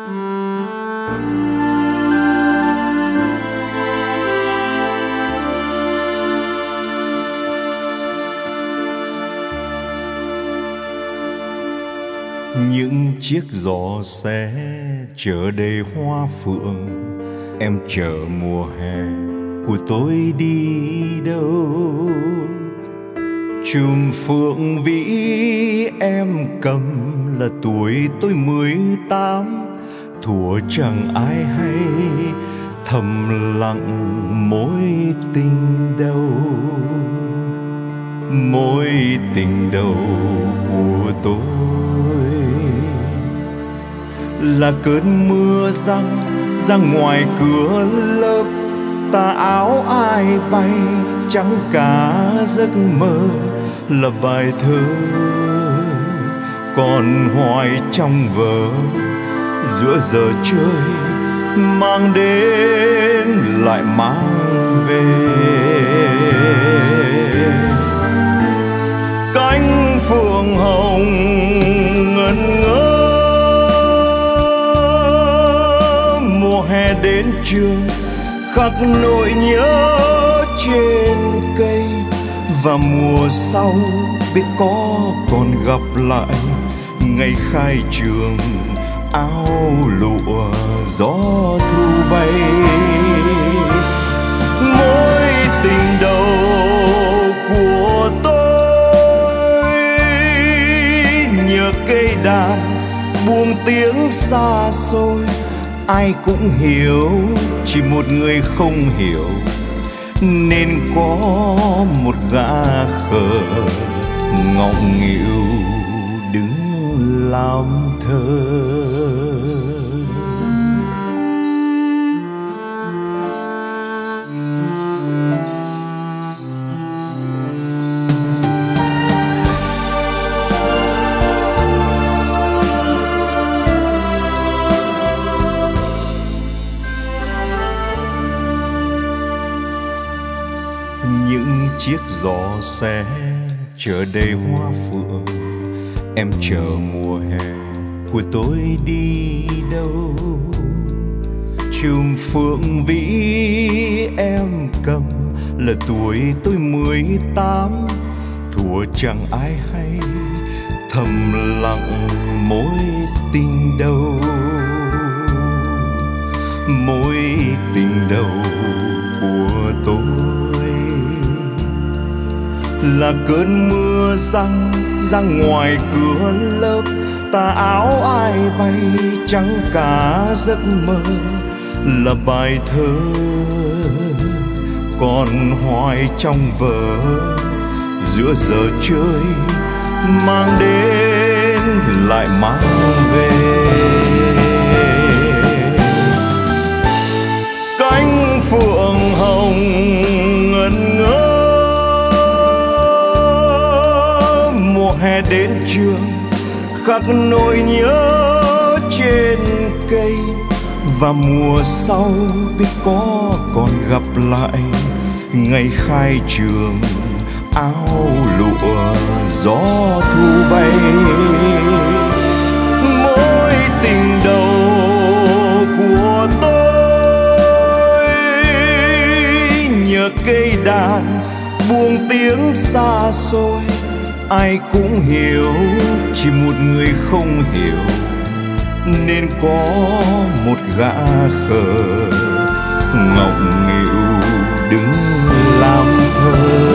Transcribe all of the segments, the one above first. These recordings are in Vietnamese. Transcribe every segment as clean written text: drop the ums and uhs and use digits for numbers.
Những chiếc giỏ xe chở đầy hoa phượng, em chờ mùa hè của tôi đi đâu. Chùm phượng vĩ em cầm là tuổi tôi 18, thuở chẳng ai hay thầm lặng mối tình đầu. Mối tình đầu của tôi là cơn mưa răng ra ngoài cửa lớp, tà áo ai bay trắng cả giấc mơ, là bài thơ còn hoài trong vở giữa giờ chơi, mang đến lại mang về. Cánh phượng hồng ngẩn ngơ, mùa hè đến trường khắc nỗi nhớ trên cây, và mùa sau biết có còn gặp lại ngày khai trường, áo lụa gió thu bay. Mối tình đầu của tôi nhờ cây đàn buông tiếng xa xôi, ai cũng hiểu, chỉ một người không hiểu, nên có một gã khờ ngọng nghịu đứng làm thơ. Những chiếc giỏ xe chở đầy hoa phượng, em chờ mùa hè của tôi đi đâu. Chùm phượng vĩ em cầm là tuổi tôi 18, thuở chẳng ai hay thầm lặng mối tình đầu. Mối tình đầu của tôi là cơn mưa răng ra ngoài cửa lớp, tà áo ai bay trắng cả giấc mơ, là bài thơ còn hoài trong vở giữa giờ chơi, mang đến lại mang về. Cánh phượng hồng ngẩn ngơ, mùa hè đến trường khắc nỗi nhớ trên cây, và mùa sau biết có còn gặp lại ngày khai trường, áo lụa gió thu bay. Mối tình đầu của tôi nhờ cây đàn buông tiếng xa xôi, ai cũng hiểu, chỉ một người không hiểu, nên có một gã khờ ngọng nghịu đứng làm thơ.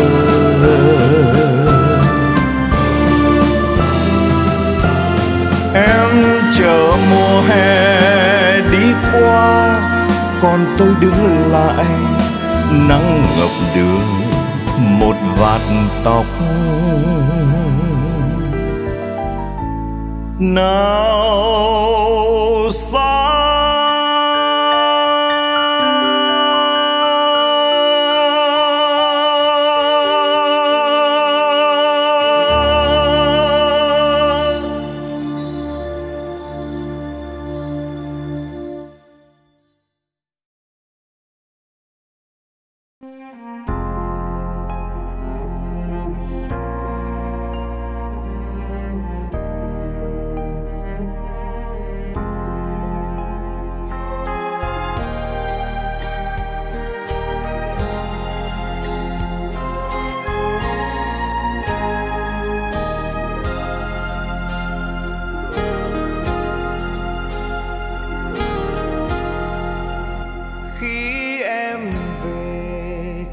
Em chờ mùa hè đi qua, còn tôi đứng lại nắng ngập đường một vạt tóc. Nào xa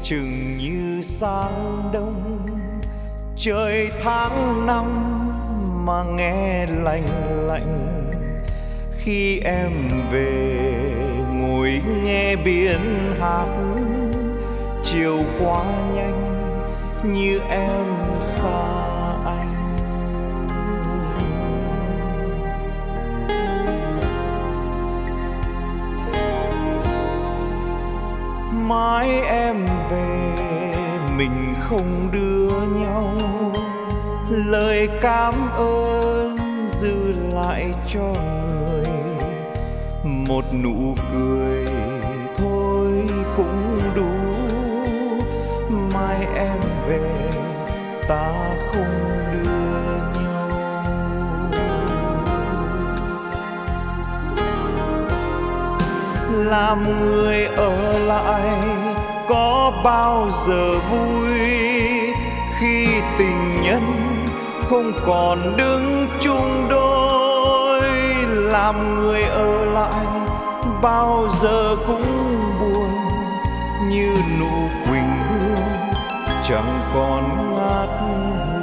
chừng như sáng đông. Trời tháng năm mà nghe lạnh lạnh, khi em về ngồi nghe biển hát. Chiều qua nhanh như em xa anh. Mãi em về mình không đưa nhau, lời cảm ơn dư lại cho người. Một nụ cười thôi cũng đủ. Mai em về ta không đưa nhau. Làm người ở lại có bao giờ vui, khi tình nhân không còn đứng chung đôi. Làm người ở lại bao giờ cũng buồn, như nụ quỳnh hương chẳng còn ngát hương.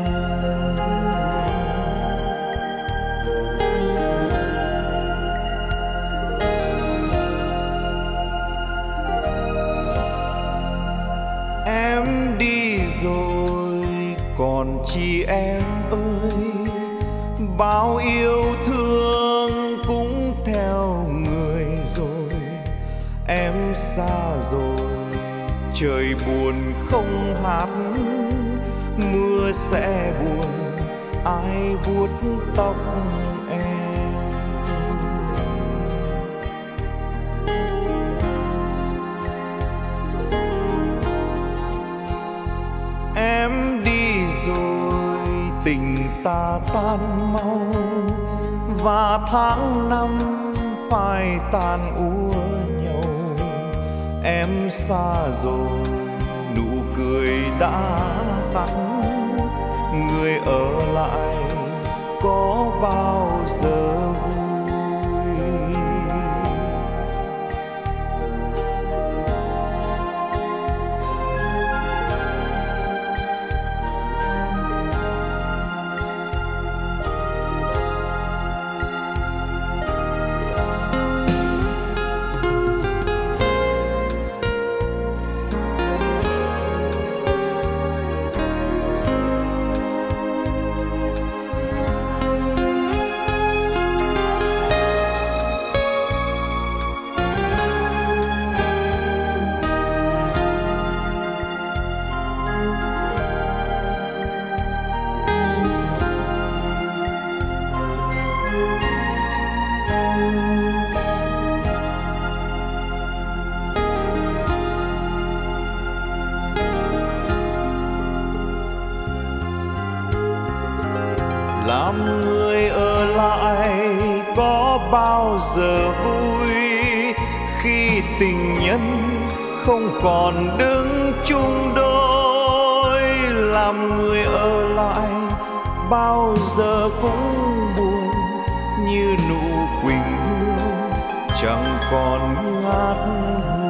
Em đi rồi còn chi em ơi, bao yêu thương cũng theo người rồi. Em xa rồi trời buồn không hát, mưa sẽ buồn ai vuốt tóc em. Em đi rồi tình ta tan mau, và tháng năm phải tàn úa nhau. Em xa rồi nụ cười đã tắt, người ở lại có bao giờ vui. Làm người ở lại có bao giờ vui, khi tình nhân không còn đứng chung đôi. Làm người ở lại bao giờ cũng buồn, như nụ quỳnh hương chẳng còn ngát hương.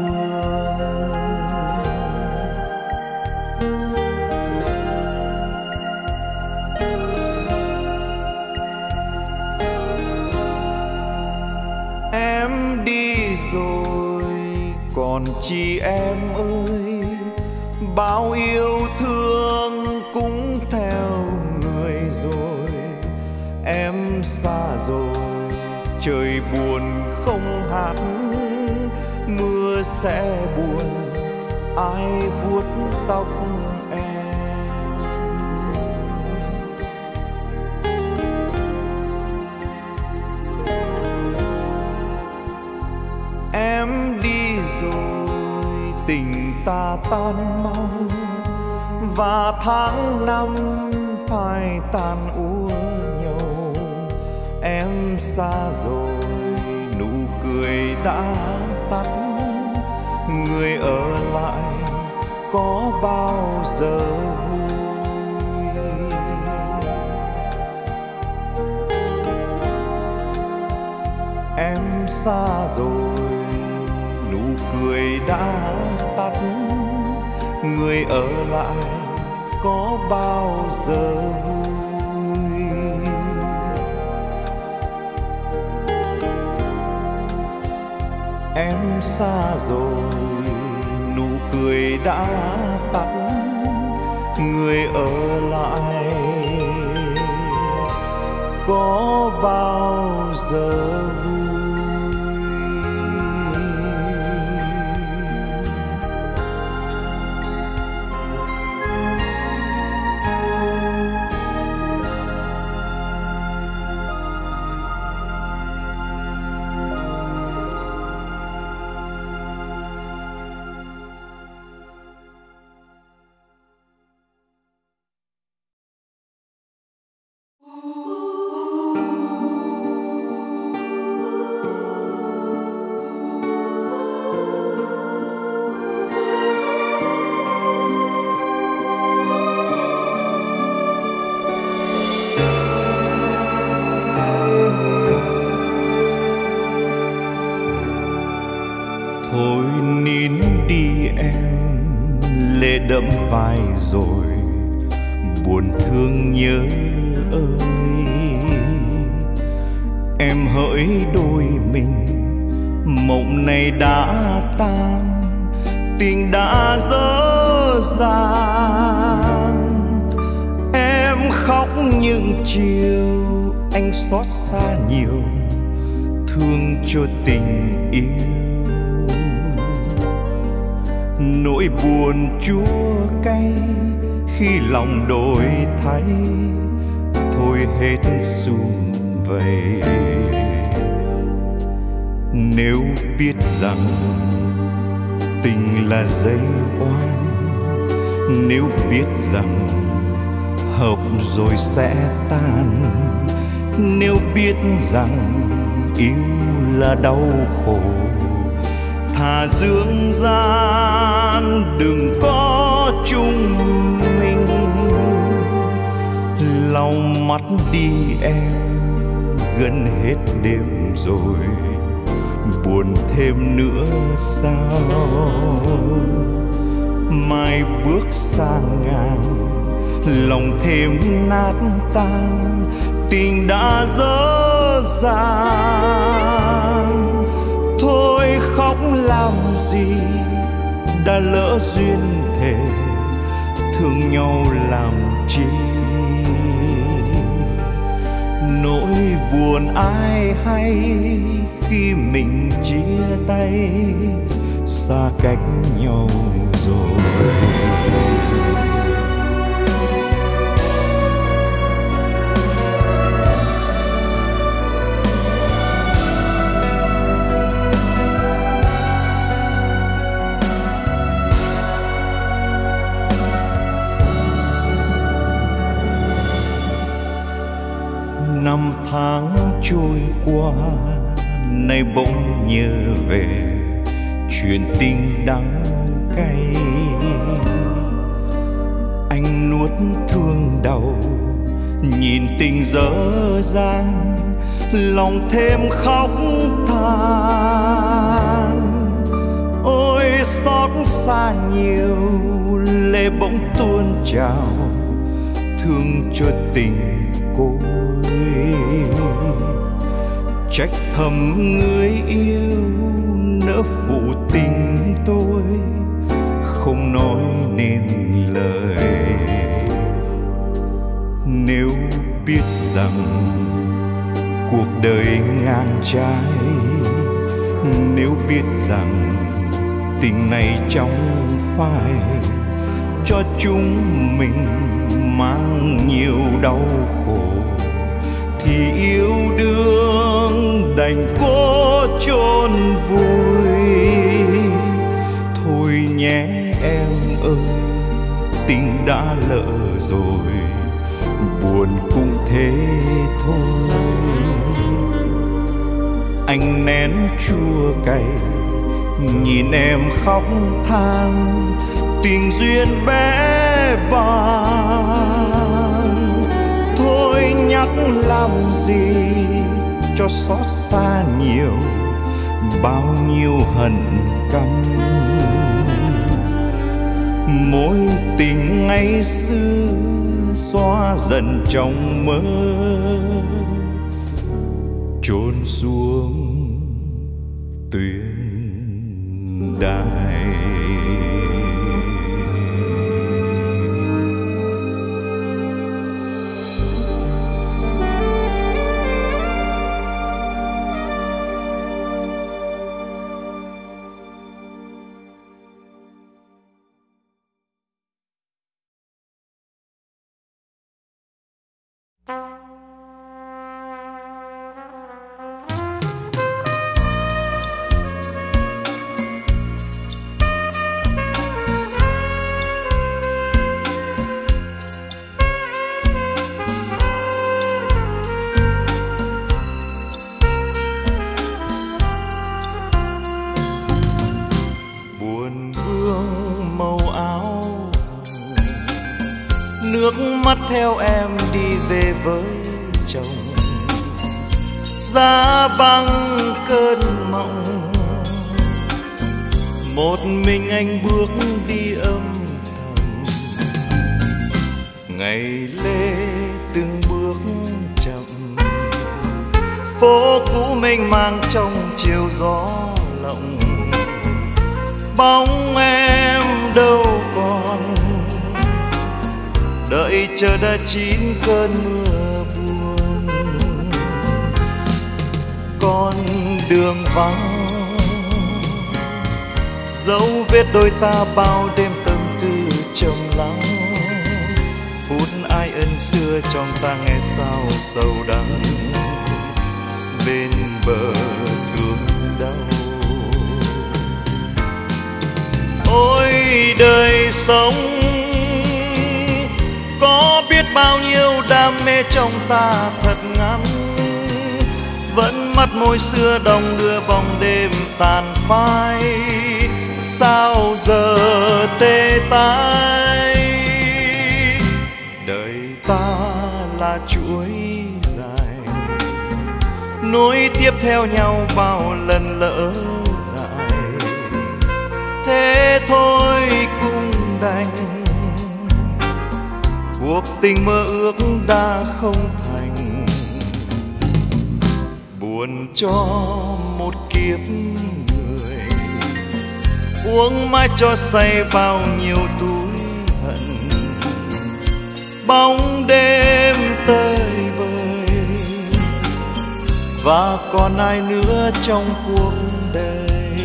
Em đi rồi còn chi em ơi, bao yêu thương cũng theo người rồi. Em xa rồi trời buồn không hát, mưa sẽ buồn ai vuốt tóc em. Em đi rồi tình ta tan mau, và tháng năm phải tàn úa nhau. Em xa rồi nụ cười đã tắt, người ở lại có bao giờ vui. Em xa rồi nụ cười đã tắt, người ở lại có bao giờ vui. Em xa rồi, nụ cười đã tắt, người ở lại có bao giờ vui. Thôi nín đi em, lệ đẫm vai rồi, buồn thương nhớ ơi. Em hỡi đôi mình, mộng này đã tan, tình đã dở dang. Em khóc những chiều, anh xót xa nhiều, thương cho tình yêu. Nỗi buồn chua cay khi lòng đổi thay, thôi hết sum vầy. Nếu biết rằng tình là dây oan, nếu biết rằng hợp rồi sẽ tan, nếu biết rằng yêu là đau khổ, thà dương gian đừng có chung mình. Lau mắt đi em, gần hết đêm rồi, buồn thêm nữa sao? Mai bước sang ngàn, lòng thêm nát tan, tình đã dở dang. Thôi khóc làm gì, đã lỡ duyên thề, thương nhau làm chi? Nỗi buồn ai hay khi mình chia tay, xa cách nhau rồi. Năm tháng trôi qua, nay bỗng nhớ về chuyện tình đắng cay. Anh nuốt thương đau, nhìn tình dở dang, lòng thêm khóc than. Ôi xót xa nhiều, lệ bỗng tuôn trào, thương cho tình cô. Trách thầm người yêu nỡ phụ tình tôi, không nói nên lời. Nếu biết rằng cuộc đời ngang trái, nếu biết rằng tình này trong phai, cho chúng mình mang nhiều đau khổ, thì yêu đương đành cố chôn vùi. Thôi nhé em ơi, tình đã lỡ rồi, buồn cũng thế thôi. Anh nén chua cay, nhìn em khóc than, tình duyên bé bàng. Thôi nhắc làm gì cho xót xa nhiều, bao nhiêu hận căm. mối tình ngày xưa xóa dần trong mơ, chôn xuống tuyến đài. Nước mắt theo em đi về với chồng, giá băng cơn mộng. Một mình anh bước đi âm thầm, ngày lê từng bước chậm. Phố cũ mênh mang trong chiều gió lộng, bóng em đâu còn, đợi chờ đã chín cơn mưa buồn. Con đường vắng, dấu vết đôi ta bao đêm tâm tư trầm lắng. Phút ai ân xưa trong ta nghe sao sầu đắng, bên bờ thương đau. Ôi đời sống, có biết bao nhiêu đam mê trong ta thật ngắn, vẫn mắt môi xưa đồng đưa bóng đêm tàn phai. Sao giờ tê tái, đời ta là chuỗi dài, nối tiếp theo nhau bao lần lỡ dại. Thế thôi cũng đành, cuộc tình mơ ước đã không thành. Buồn cho một kiếp người, uống mãi cho say bao nhiêu túi hận. Bóng đêm tơi bời, và còn ai nữa trong cuộc đời.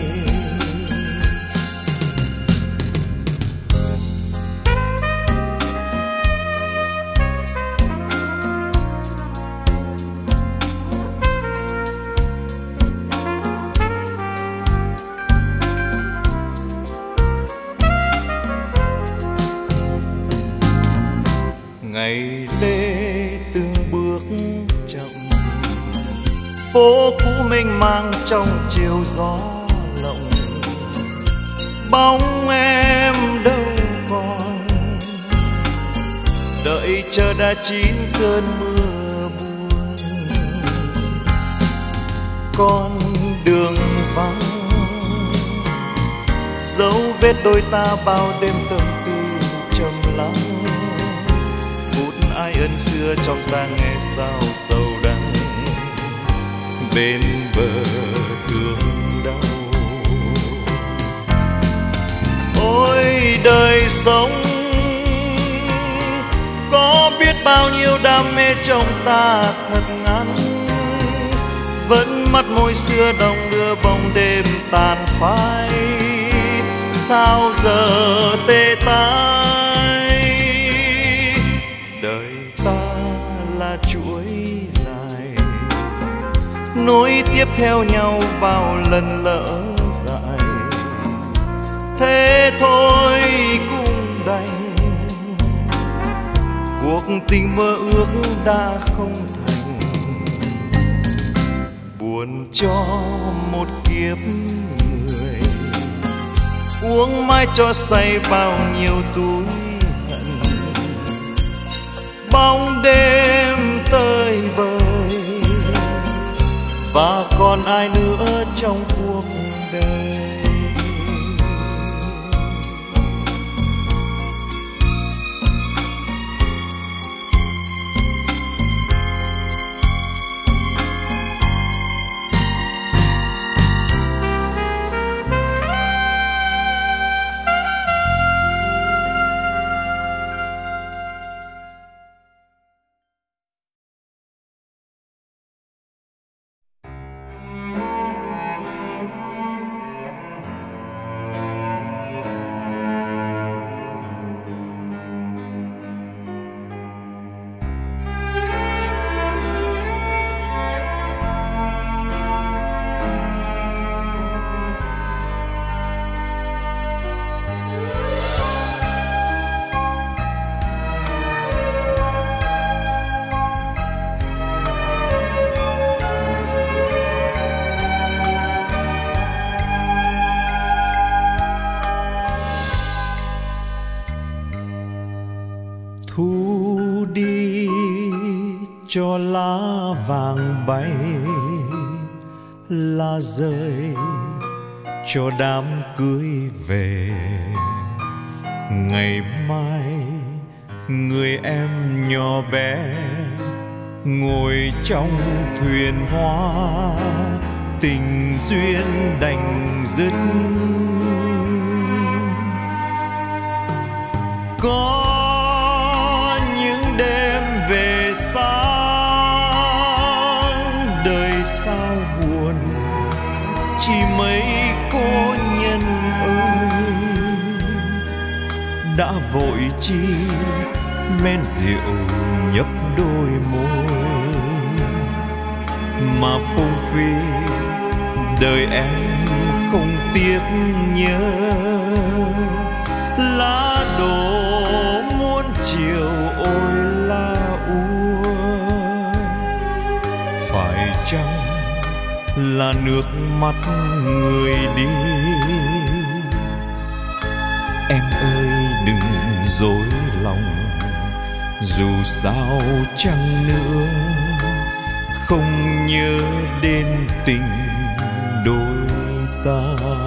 Ngày lê từng bước chậm, phố cũ mênh mang trong chiều gió lộng. Bóng em đâu còn, đợi chờ đã chín cơn mưa buồn. Con đường vắng, dấu vết đôi ta bao đêm tâm tư trầm lắng. Ai ân xưa trong ta nghe sao sầu đắng, bên bờ thương đau. Ôi đời sống, có biết bao nhiêu đam mê trong ta thật ngắn, vẫn mắt môi xưa đồng đưa bóng đêm tàn phai. Sao giờ tê tái, đời ta là chuỗi dài, nối tiếp theo nhau bao lần lỡ dại. Thế thôi cũng đành, cuộc tình mơ ước đã không thành. Buồn cho một kiếp người, uống mãi cho say bao nhiêu túi hận. Bóng đêm tơi bời, và còn ai nữa trong cuộc đời. vàng bay, lá rơi cho đám cưới về. Ngày mai người em nhỏ bé ngồi trong thuyền hoa, tình duyên đành dứt. Có những đêm về sáng, đời sao buồn chỉ mấy cô nhân ơi. Đã vội chi men rượu nhấp đôi môi, mà phung phí đời em không tiếc nhớ. Lá đổ muôn chiều ôi lá úa, phải chăng là nước mắt người đi? Em ơi đừng dối lòng, dù sao chăng nữa không nhớ đến tình đôi ta.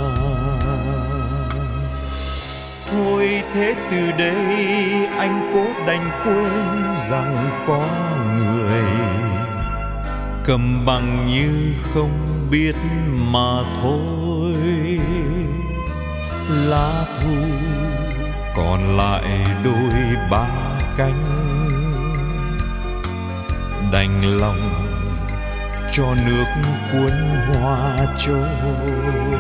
Thôi thế từ đây anh cố đành quên rằng có người, cầm bằng như không biết mà thôi. Lá thu còn lại đôi ba cánh, đành lòng cho nước cuốn hoa trôi.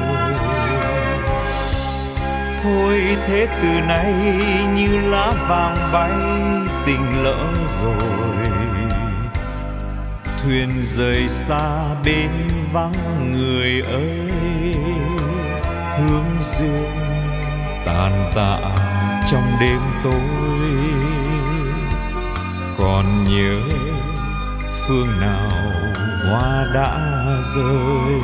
Thôi thế từ nay như lá vàng bay, tình lỡ rồi. Thuyền rời xa bến vắng người ơi, hướng dương tàn tạ trong đêm tối. Còn nhớ phương nào hoa đã rơi.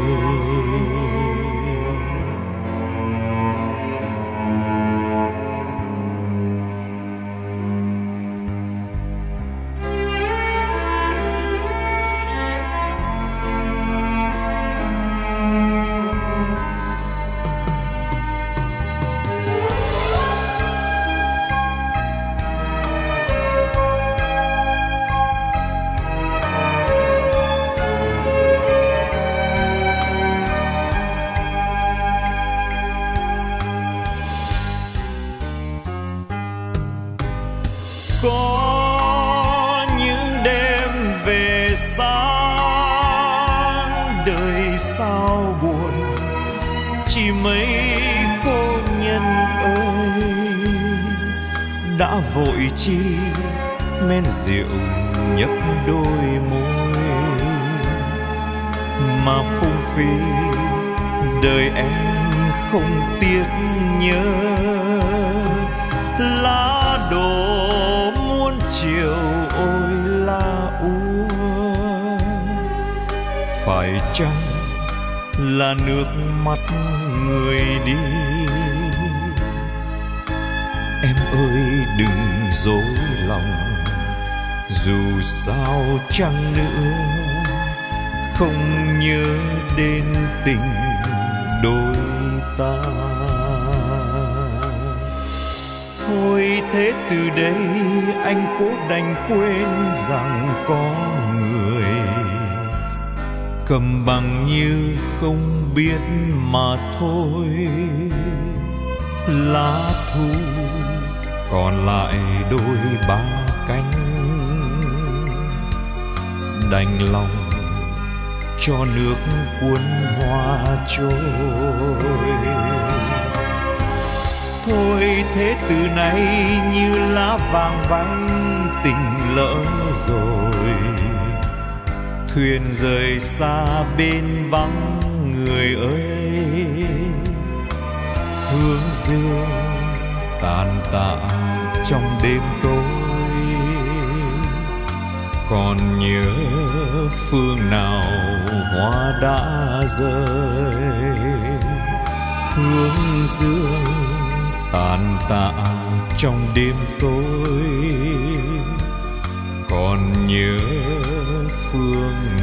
Có những đêm về sáng, đời sao buồn chỉ mấy cô nhân ơi. Đã vội chi men rượu nhấp đôi môi, mà phung phí đời em không tiếc nhớ. Lá đổ chiều ôi lá úa, phải chăng là nước mắt người đi? Em ơi đừng dối lòng, dù sao chăng nữa không nhớ đến tình đôi ta. Thôi thế từ đây anh cố đành quên rằng có người, cầm bằng như không biết mà thôi. Lá thu còn lại đôi ba cánh, đành lòng cho nước cuốn hoa trôi. Thôi thế từ nay như lá vàng bay, tình lỡ rồi. Thuyền rời xa bên vắng người ơi, hướng dương tàn tạ trong đêm tối. Còn nhớ phương nào hoa đã rơi, hướng dương tàn tạ trong đêm tối. Còn nhớ phương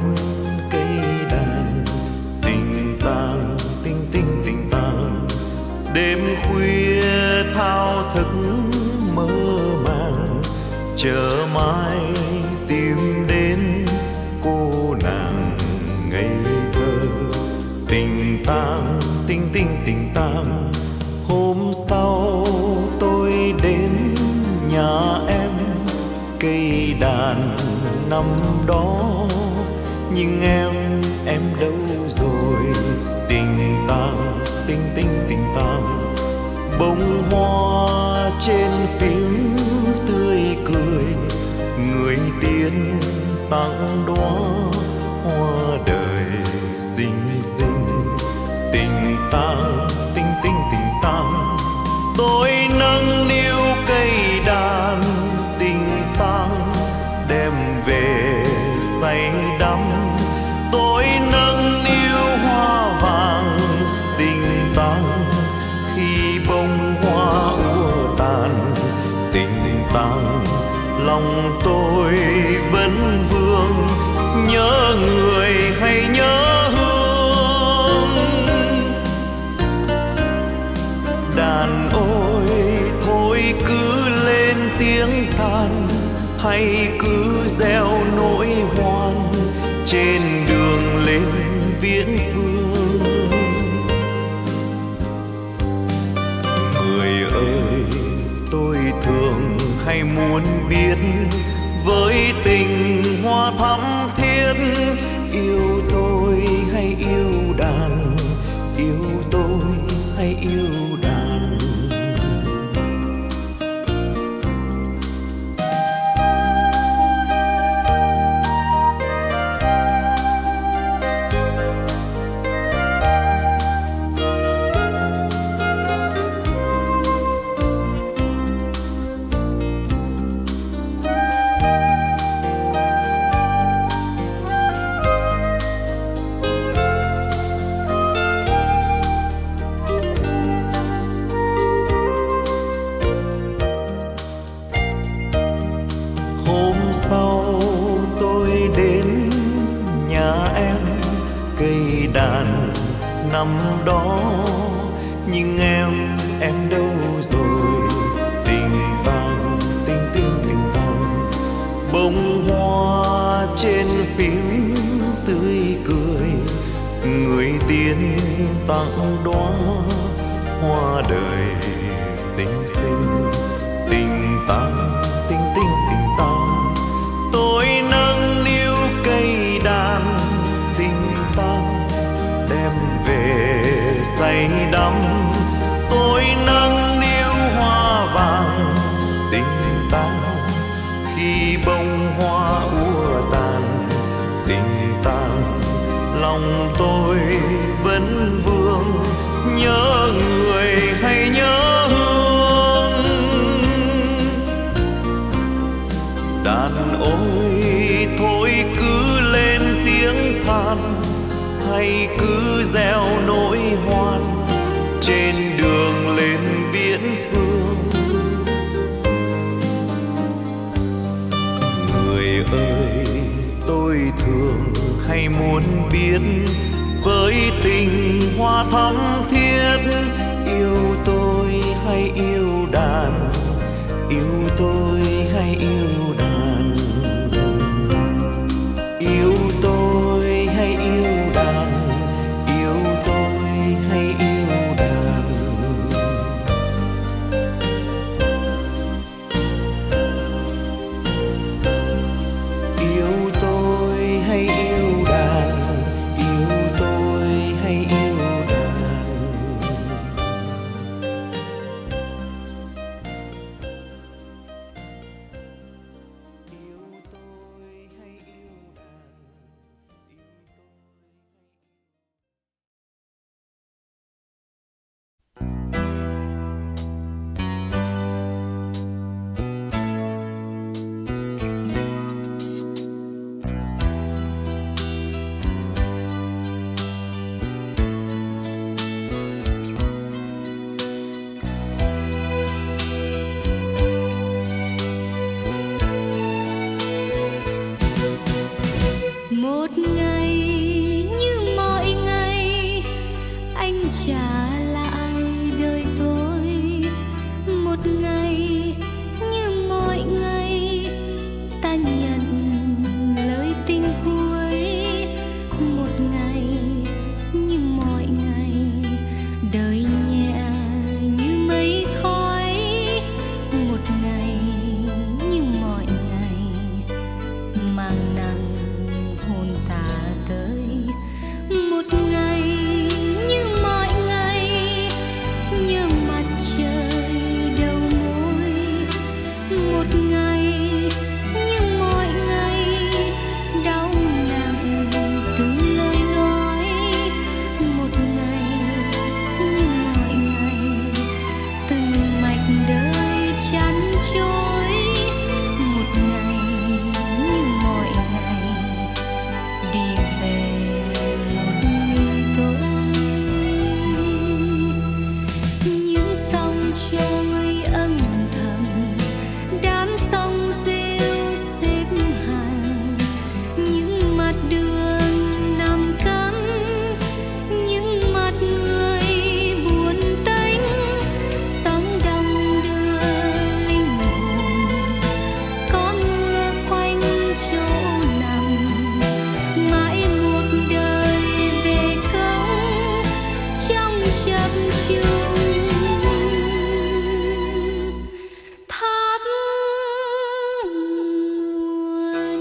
cây đàn tình tang tinh tinh tình tang. Đêm khuya thao thức mơ màng, chờ mai tìm đến cô nàng ngây thơ. Tình tang tinh tinh tình tang. Hôm sau tôi đến nhà em, cây đàn năm đó nhưng em đâu rồi. Tình tang tinh tinh tình tang. Bông hoa trên phím tươi cười, người tiên tặng đóa hoa đời xinh xinh. Tình tang tinh tinh tình tang. Tôi nâng niu cây đàn tình tang, đem về say đắm. Tôi nâng niu hoa vàng tình tang, khi bông hoa úa tàn. Tình tang lòng tôi vẫn vương, nhớ người hay nhớ hương. Đàn ôi thôi cứ lên tiếng than, hay cứ gieo nỗi hoan trên đường lên Viễn Phương. Người ơi tôi thường hay muốn biết, với tình hoa thắm thiết, yêu tôi hay yêu đàn, yêu tôi hay yêu đàn. Hôm sau tôi đến nhà em, cây đàn năm đó nhưng em đâu rồi. Tình tang tinh tinh tình tang. Bông hoa trên phím tươi cười, người tiên tặng đóa hoa đời xinh xinh. Tình tang tinh tinh tình tang. Tôi nâng niu cây đàn tình tang, đem về say đắm. Tôi nâng niu hoa vàng tình tang, khi bông hoa úa tàn. Tình tang lòng tôi vẫn vương, nhớ người hay nhớ hương. Đàn ôi thôi cứ lên tiếng than, hay cứ gieo nỗi hoan trên đường lên Viễn Phương. Người ơi tôi thường hay muốn biết, với tình hoa thắm thiết, yêu tôi hay yêu đàn, yêu tôi hay yêu đàn. Yêu tôi hay yêu đàn, yêu tôi hay yêu đàn. Yêu tôi hay yêu đàn, yêu tôi hay yêu đàn. ngày như mọi ngày, anh trả lại đời tôi. Một ngày như mọi ngày, ta nhận lời tình cuối. Một ngày như mọi ngày, đời nhẹ như mây khói. Một ngày như mọi ngày, mang nặng hôn ta tới. Một ngày như mọi ngày, như mặt trời đầu môi. Một ngày như mọi ngày, đau nặng từng lời nói. Một ngày như mọi ngày, từng mạch đời chăn trôi. Một ngày như mọi ngày, đi về một mình tôi. Những sóng trôi âm thầm, đám sông rêu xếp hàng. Những mặt đường nằm cấm, những mặt người buồn tênh. Sóng đông đưa linh hồn, có mưa quanh chỗ nằm. Mãi một đời về cống, trong chập chùng tháp nguồn.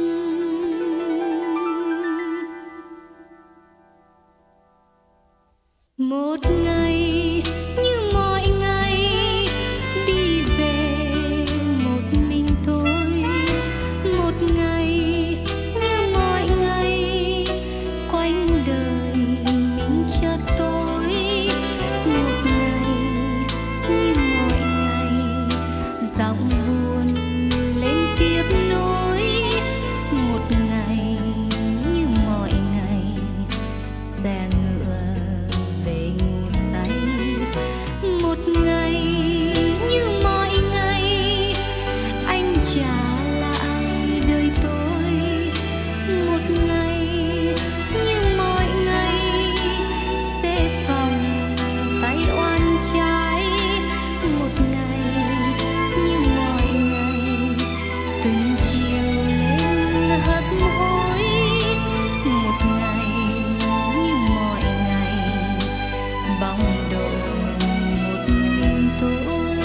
Một ngày như mọi ngày, đi về một mình tôi. Một ngày như mọi ngày, quanh đời mình chợt tối. Một ngày như mọi ngày, giọng buồn lên tiếp nối. Một ngày như mọi ngày, xe ngựa về ngủ say. Một ngày như mọi ngày, anh trả lại đời tôi. Một ngày như mọi ngày, xếp vòng tay oan trái. Một ngày như mọi ngày, từng chiều lên hấp hối. Một ngày như mọi ngày, bóng đổ một mình tôi.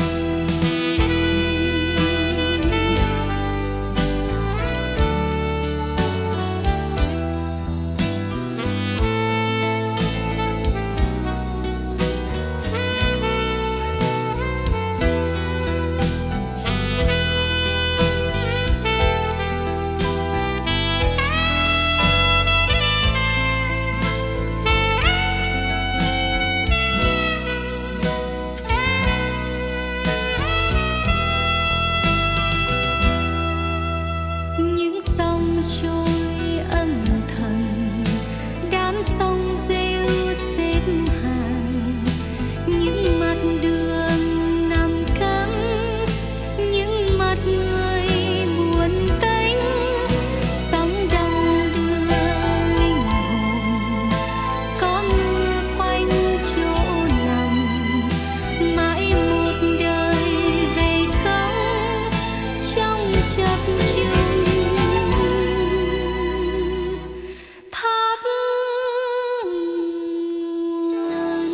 Những sông trôi âm thầm, đám sông rêu xếp hàng. Những mặt đường nằm cấm, những mặt người buồn tênh. Sóng đông đưa linh hồn, có mưa quanh chỗ nằm. Mãi một đời về cống, trong chập chùng tháp nguồn.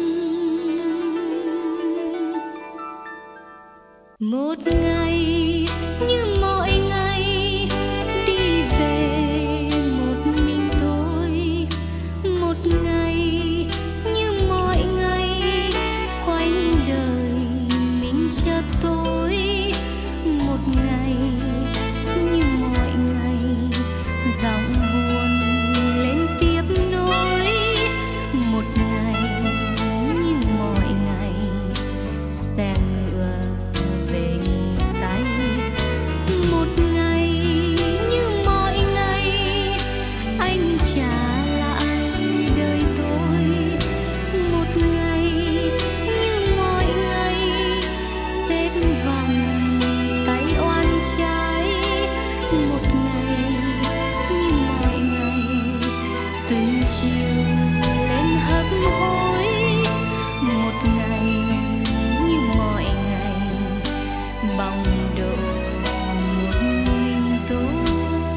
Một ngày như mọi ngày, đi về một mình tôi. Một ngày như mọi ngày, quanh đời mình chợt tối. Một ngày như mọi ngày, giọng buồn lên tiếp nối. Một ngày như mọi ngày, xe ngựa về ngủ từng chiều lên hấp hối, một ngày như mọi ngày, bóng độ một mình tôi.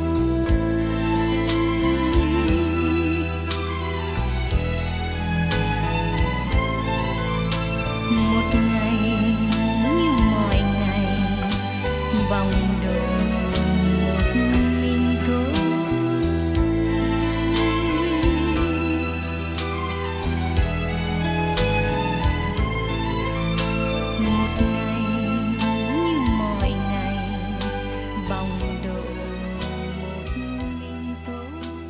Một ngày như mọi ngày, bóng độ một mình tôi. Một ngày như mọi ngày, bóng độ một mình tôi.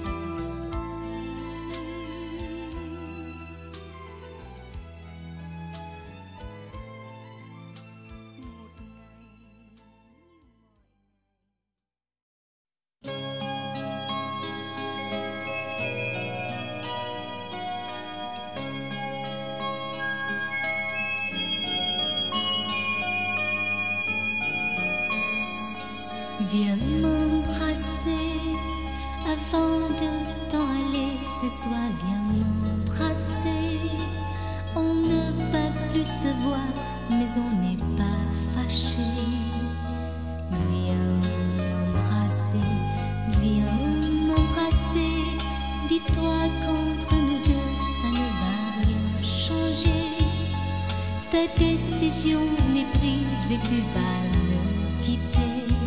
Viens m'embrasser avant de t'en aller ce soir, viens m'embrasser. On ne va plus se voir, mais on n'est pas fâché. Viens m'embrasser, viens m'embrasser. Dis-toi qu'entre nous deux, ça ne va rien changer. Ta décision n'est prise et tu vas me quitter.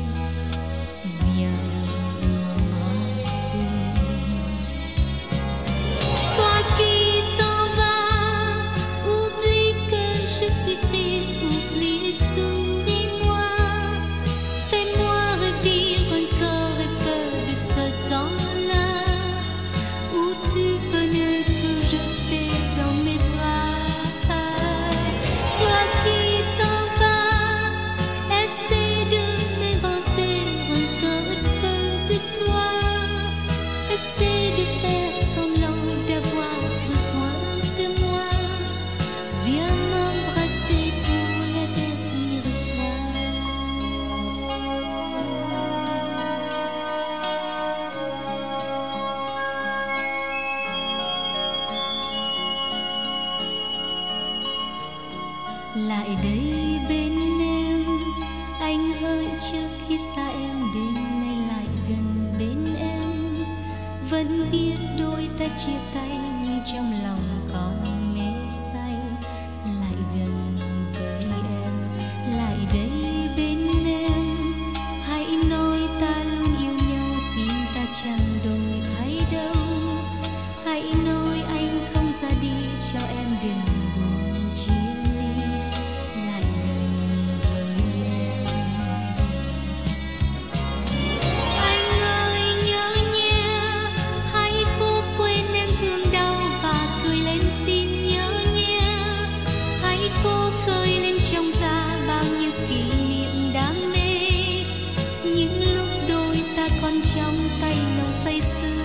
Viens m'embrasser. Toi qui t'en vas, oublie que je suis triste, oublie, souris-moi. Fais-moi revivre encore un peu de ce temps-là où tu venais te jeter dans mes bras. Toi qui t'en vas, essaie de m'inventer encore un peu de toi. Essaie de faire semblant d'avoir besoin de moi. Viens m'embrasser pour la dernière fois. Lại đây bên em, anh hỡi trước khi xa em, đêm nay lại gần bên em. Vẫn biết đôi ta chia tay nhưng trong lòng còn nghe say. Lại gần với em, lại đây bên em, hãy nói ta luôn yêu nhau, tim ta chẳng đổi thay đâu. Hãy nói anh không ra đi, cho em đừng buồn chia ly. Lại gần với em. Anh ơi nhớ nhé, hãy cố quên em thương đau và cười lên xin nhớ nhé. Hãy cố khơi lên trong ta bao nhiêu kỷ niệm đam mê. Những lúc đôi ta còn trong tay nồng say sưa.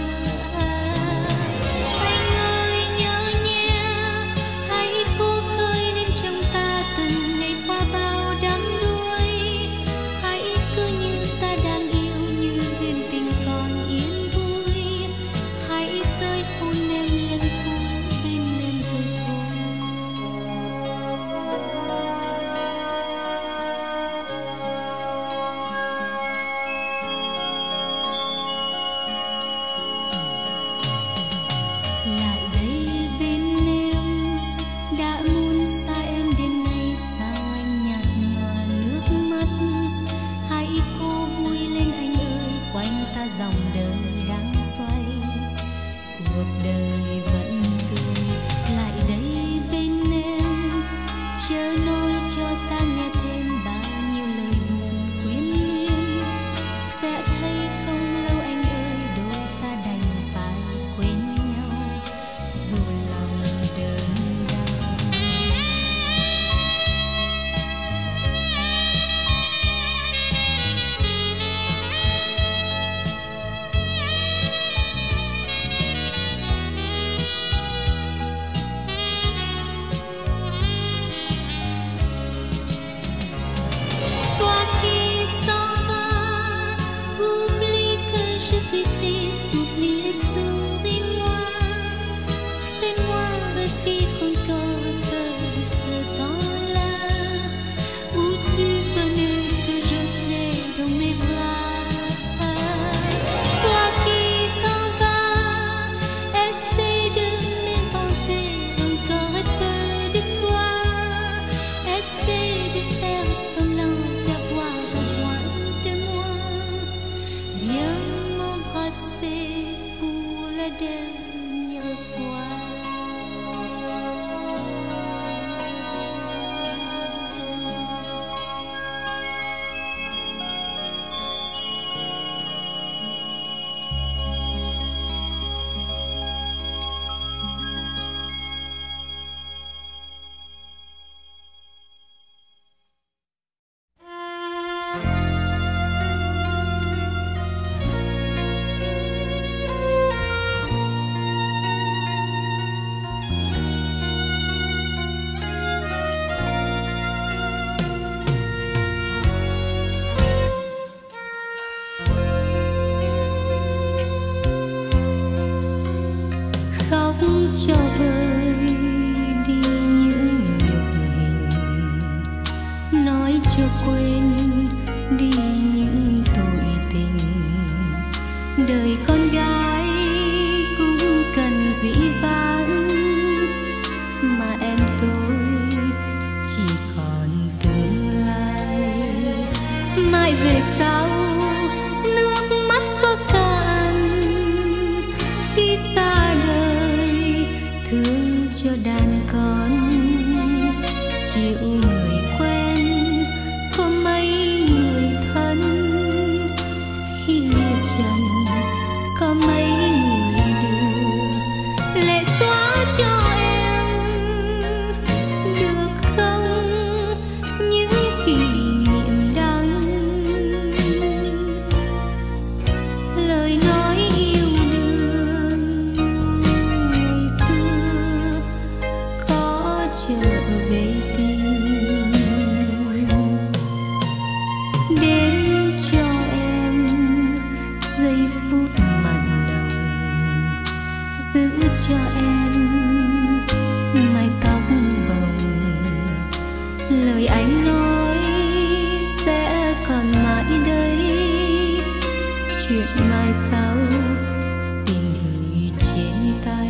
Anh ơi nhớ nhé, hãy cố khơi lên trong ta từng ngày qua bao đắm đuối. Hãy cứ như ta đang yêu, như duyên tình còn yên vui. Hãy tới hôn em lần cuối, bên em rồi thôi. Lại đây bên em, đã muốn xa em đêm nay, sao anh nhạt nhòa nước mắt. Hãy cố vui lên anh ơi, quanh ta dòng đời đang xoay. Cuộc đời vẫn tươi. Lại đây bên em, chớ nói cho ta nghe thêm bao nhiêu lời buồn quyến luyến. Sẽ thấy không lâu anh ơi, đôi ta đành phải quên nhau dù lòng đớn đau. suis triste, oublie, souris-moi. em nhớ quá. Cho vơi đi những nhục hình, nói cho quên đi những tội tình. Đời con gái cũng cần dĩ vãng, mà em tôi chỉ còn tương lai. Mãi về sau nước mắt có cạn khi xa đời, thương cho đàn con chịu người quen có mấy người thân, khi lìa trần có mấy người đưa lệ xóa cho em được không những kỷ niệm đắng, lời nói yêu trở về tim, đến cho em giây phút mặn nồng, giữ cho em mái tóc bồng. Lời anh nói sẽ còn mãi đây, chuyện mai sau xin gửi trên tay.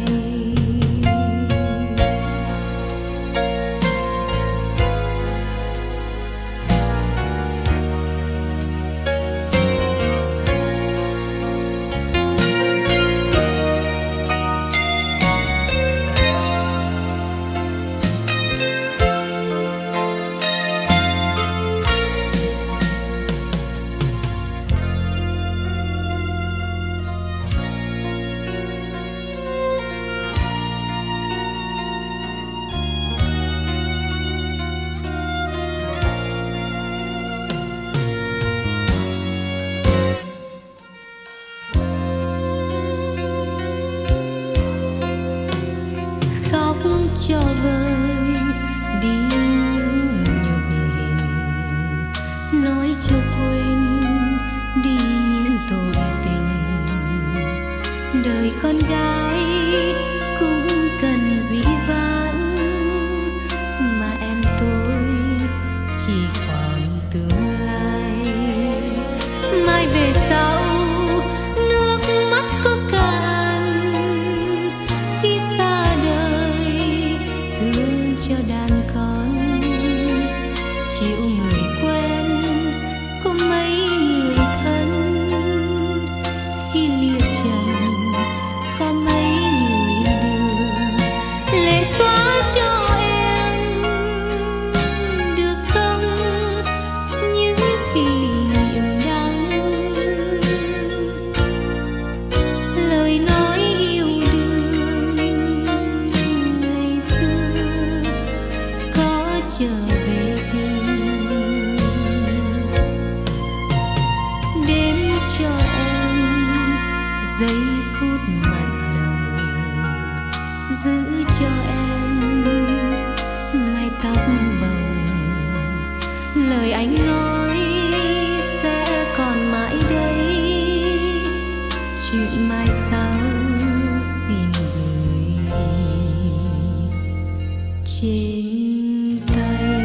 Cho vơi đi những nhục hình, nói cho quên đi những tội tình. Đời con gái cũng cần dĩ vãng, mà em tôi chỉ còn tương lai. Mai về sau nước mắt có cạn khi xa đời, thương cho đàn con chịu người quen có mấy người thân, khi lìa trần có mấy người đưa lệ xóa cho em được không những kỷ niệm đắng, lời nói yêu đương ngày xưa có trở về tim, đếm cho em giây phút mặn nồng, giữ cho em mái tóc bồng. Lời anh nói sẽ còn mãi đây, chuyện mai sau xin gửi trên tay.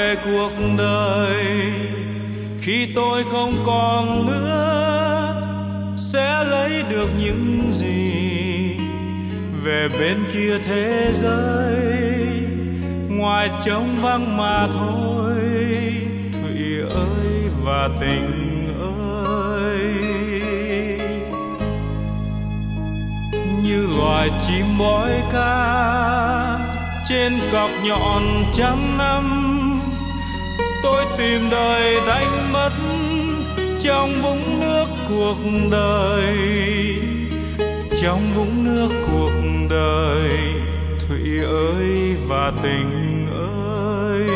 về cuộc đời khi tôi không còn nữa, sẽ lấy được những gì về bên kia thế giới, ngoài trống vắng mà thôi. Thủy ơi và tình ơi, như loài chim bói ca trên cọc nhọn trăm năm, tôi tìm đời đánh mất trong vũng nước cuộc đời, trong vũng nước cuộc đời. Thủy ơi và tình ơi,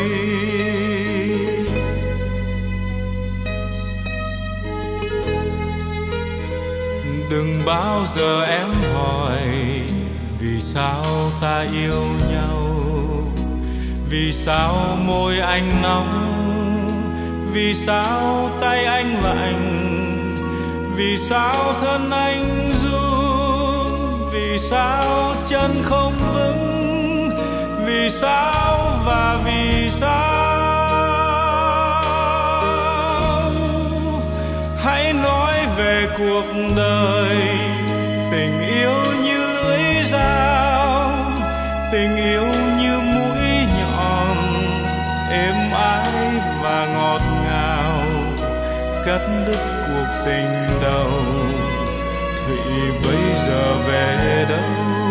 đừng bao giờ em hỏi vì sao ta yêu nhau, vì sao môi anh nóng, vì sao tay anh lạnh, vì sao thân anh run, vì sao chân không vững, vì sao và vì sao. Hãy nói về cuộc đời, tình yêu như lưỡi dao, tình yêu như mũi nhọn, êm ái và ngọt ngào, cắt đứt cuộc tình đầu. Thủy bây giờ về đâu?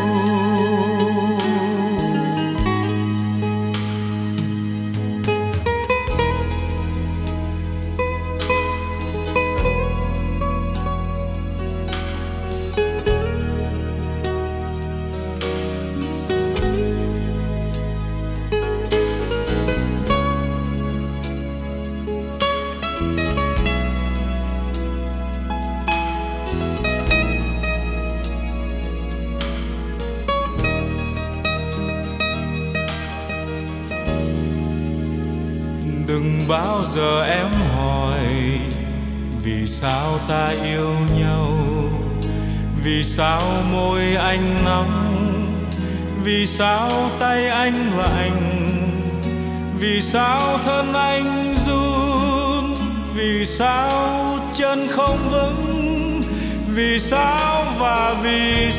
Đừng bao giờ em hỏi vì sao ta yêu nhau, vì sao môi anh nóng, vì sao tay anh lạnh, vì sao thân anh run, vì sao chân không vững, vì sao và vì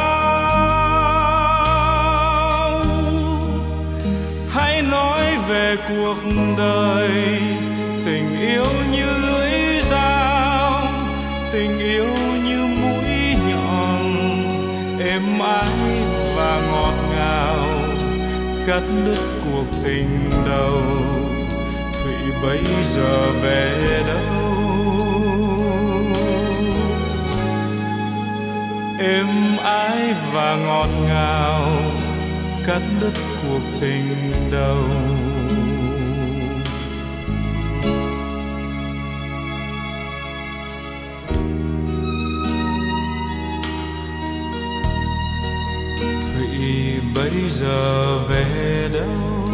sao. Hãy nói về cuộc đời, tình yêu như lưỡi dao, tình yêu như mũi nhọn, êm ái và ngọt ngào, cắt đứt cuộc tình đầu. Thủy bây giờ về đâu? Êm ái và ngọt ngào, cắt đứt cuộc tình đầu. Thủy bây giờ về đâu?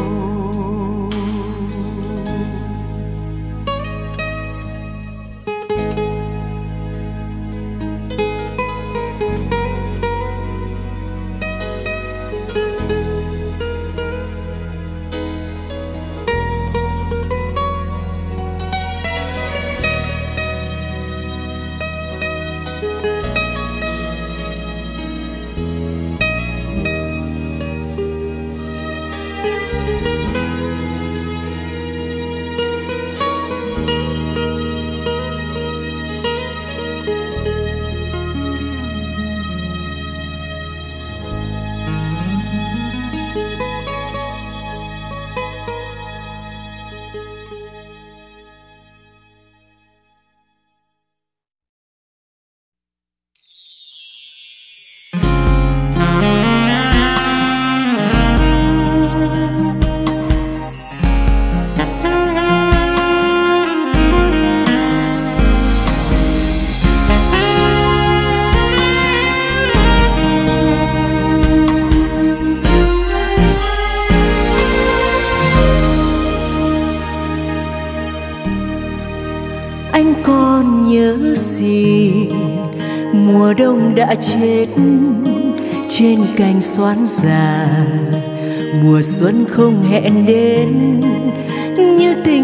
gì mùa đông đã chết trên cành xoán già, mùa xuân không hẹn đến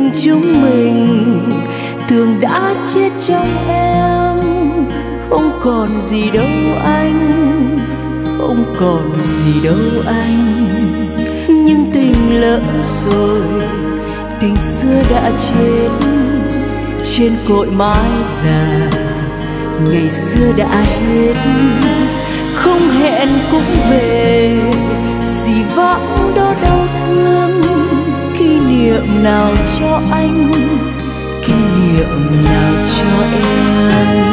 tình chúng mình tưởng đã chết trong em. Không còn gì đâu anh, không còn gì đâu anh. Nhưng tình lỡ rồi, tình xưa đã chết trên cội mái già, ngày xưa đã hết. Không hẹn cũng về, dì vãng đó đau thương. Kỷ niệm nào cho anh, kỷ niệm nào cho em.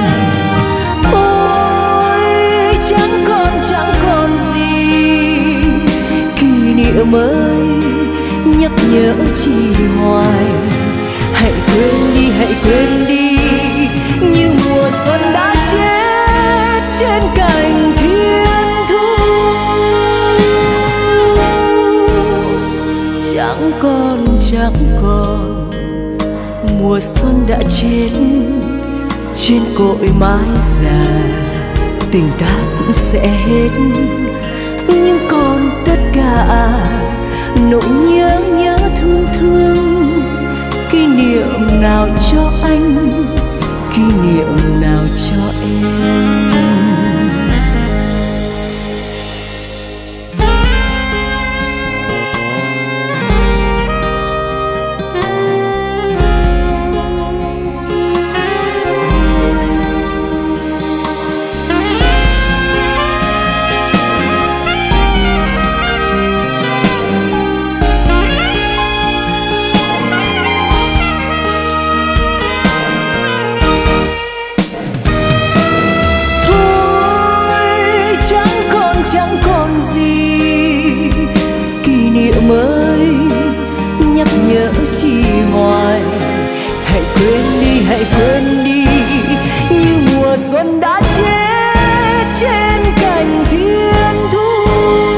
Ôi chẳng còn gì, kỷ niệm ơi nhắc nhở chi hoài. Hãy quên đi, hãy quên đi, như mùa xuân đã chết trên cành thiên thu. Chẳng còn, mùa xuân đã chết trên cội mái già. Tình ta cũng sẽ hết, nhưng còn tất cả nỗi nhớ thương thương. Kỷ niệm nào cho anh, kỷ niệm nào cho em. Hãy quên đi, như mùa xuân đã chết trên cành thiên thu.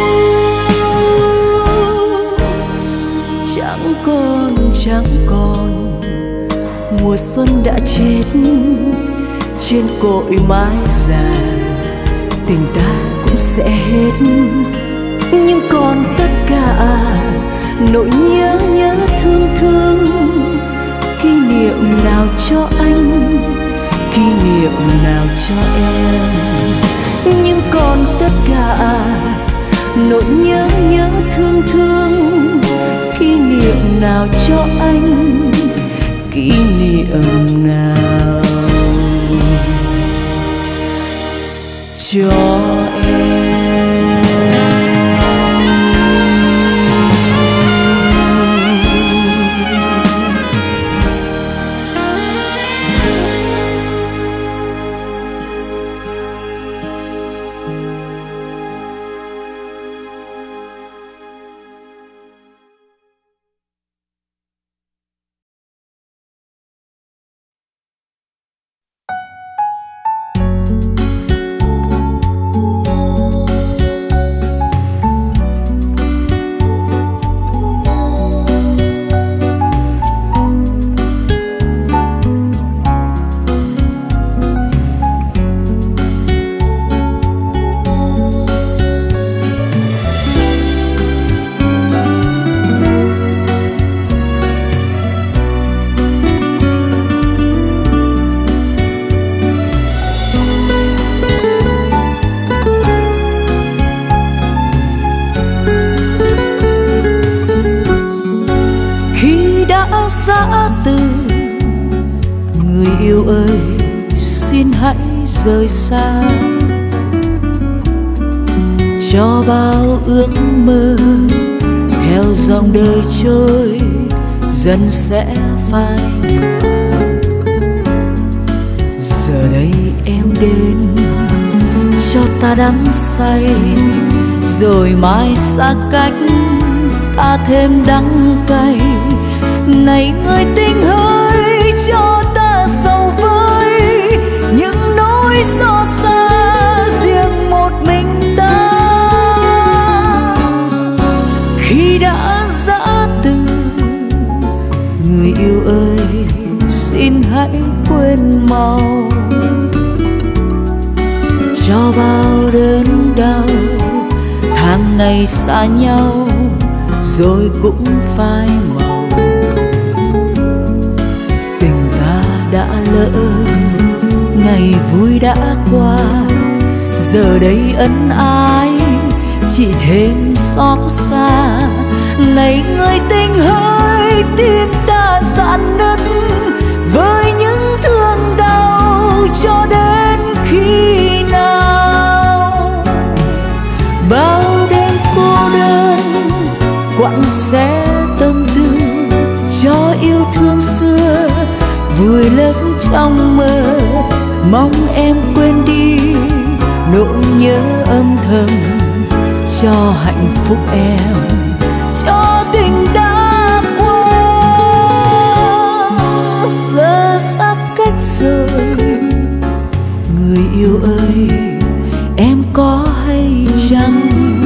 Chẳng còn, mùa xuân đã chết trên cội mái già. Tình ta cũng sẽ hết, nhưng còn tất cả nỗi nhớ thương thương. Kỷ niệm nào cho anh, kỷ niệm nào cho em. Nhưng còn tất cả nỗi nhớ thương thương. Kỷ niệm nào cho anh, kỷ niệm nào cho em. Yêu ơi xin hãy rời xa, cho bao ước mơ theo dòng đời trôi dần sẽ phai mờ. Giờ đây em đến cho ta đắm say, rồi mai xa cách ta thêm đắng cay. Này người tình ơi cho ta sầu với những nỗi xót xa riêng một mình ta. Khi đã giã từ, người yêu ơi xin hãy quên mau, cho bao đớn đau tháng ngày xa nhau rồi cũng phai màu. lỡ, ngày vui đã qua, giờ đây ân ái chỉ thêm xót xa. Này người tình hỡi, tim ta dạn nứt với những thương đau cho đến khi nào. Bao đêm cô đơn quặn xé tâm tư cho yêu thương xưa vùi lấp trong mơ. Mong em quên đi nỗi nhớ âm thầm, cho hạnh phúc em, cho tình đã qua. Giờ sắp cách rồi, người yêu ơi em có hay chăng?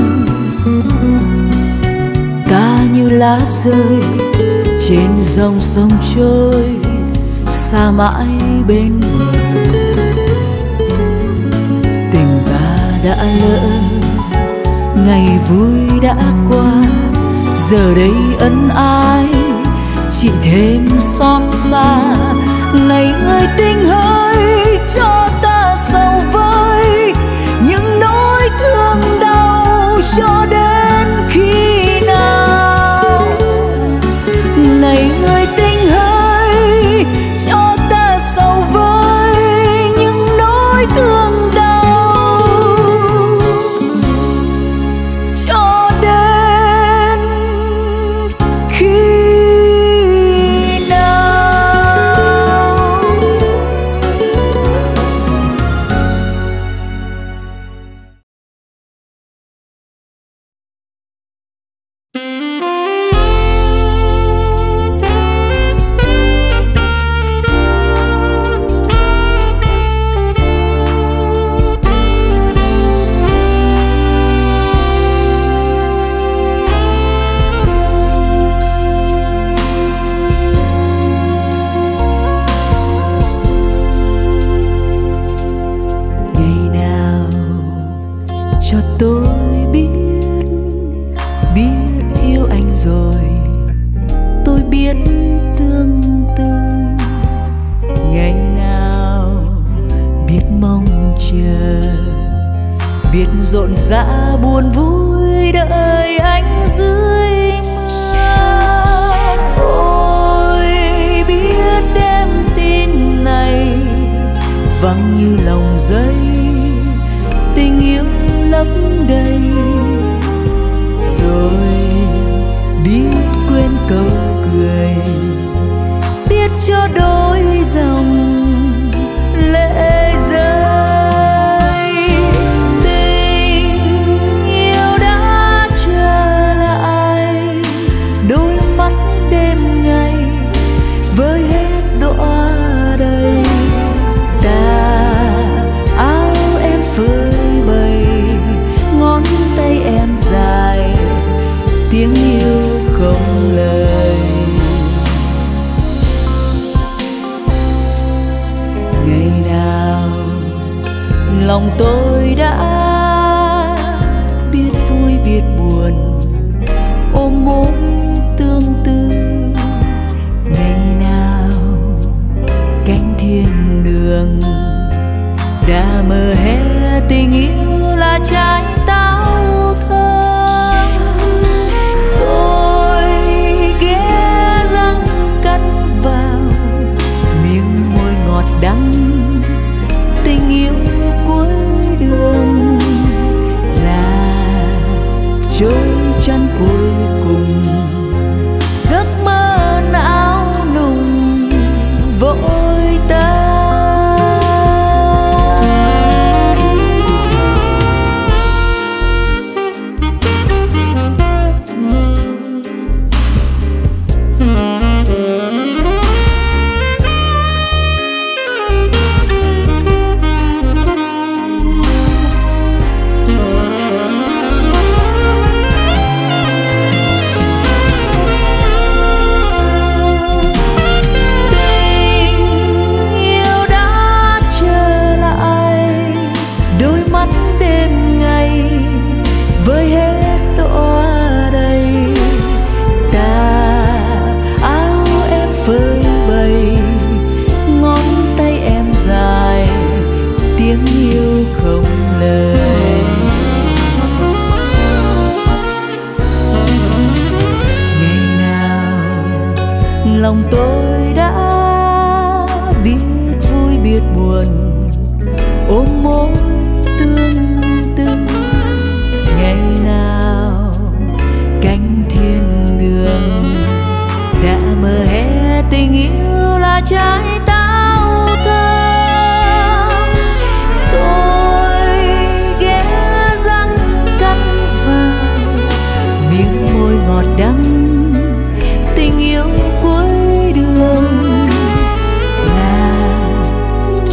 Ta như lá rơi trên dòng sông trôi, xa mãi bên bờ. Tình ta đã lỡ, ngày vui đã qua, giờ đây ân ái chỉ thêm xót xa. Này người tình hỡi, cho ta sầu với những nỗi thương đau cho đến khi nào. Này người tình hỡi, cho ta sầu với những nỗi thương đau cho đến khi nào. Rộn rã buồn vui đợi anh dưới mưa. Ôi biết đêm tin này vắng như lòng dây, tình yêu lấp đầy. Rồi biết quên câu cười, biết cho đôi dòng lệ rơi. Dài tiếng yêu không lời, ngày nào lòng tôi đã biết vui biết buồn, ôm mối tương tư. Ngày nào cánh thiên đường đã mơ hé tình yêu là trái táo thơm. Tôi ghé răng cắn vào miếng môi ngọt đắng, tình yêu cuối đường là trôi chăn cuối cùng. Giấc mơ não nùng vội tan.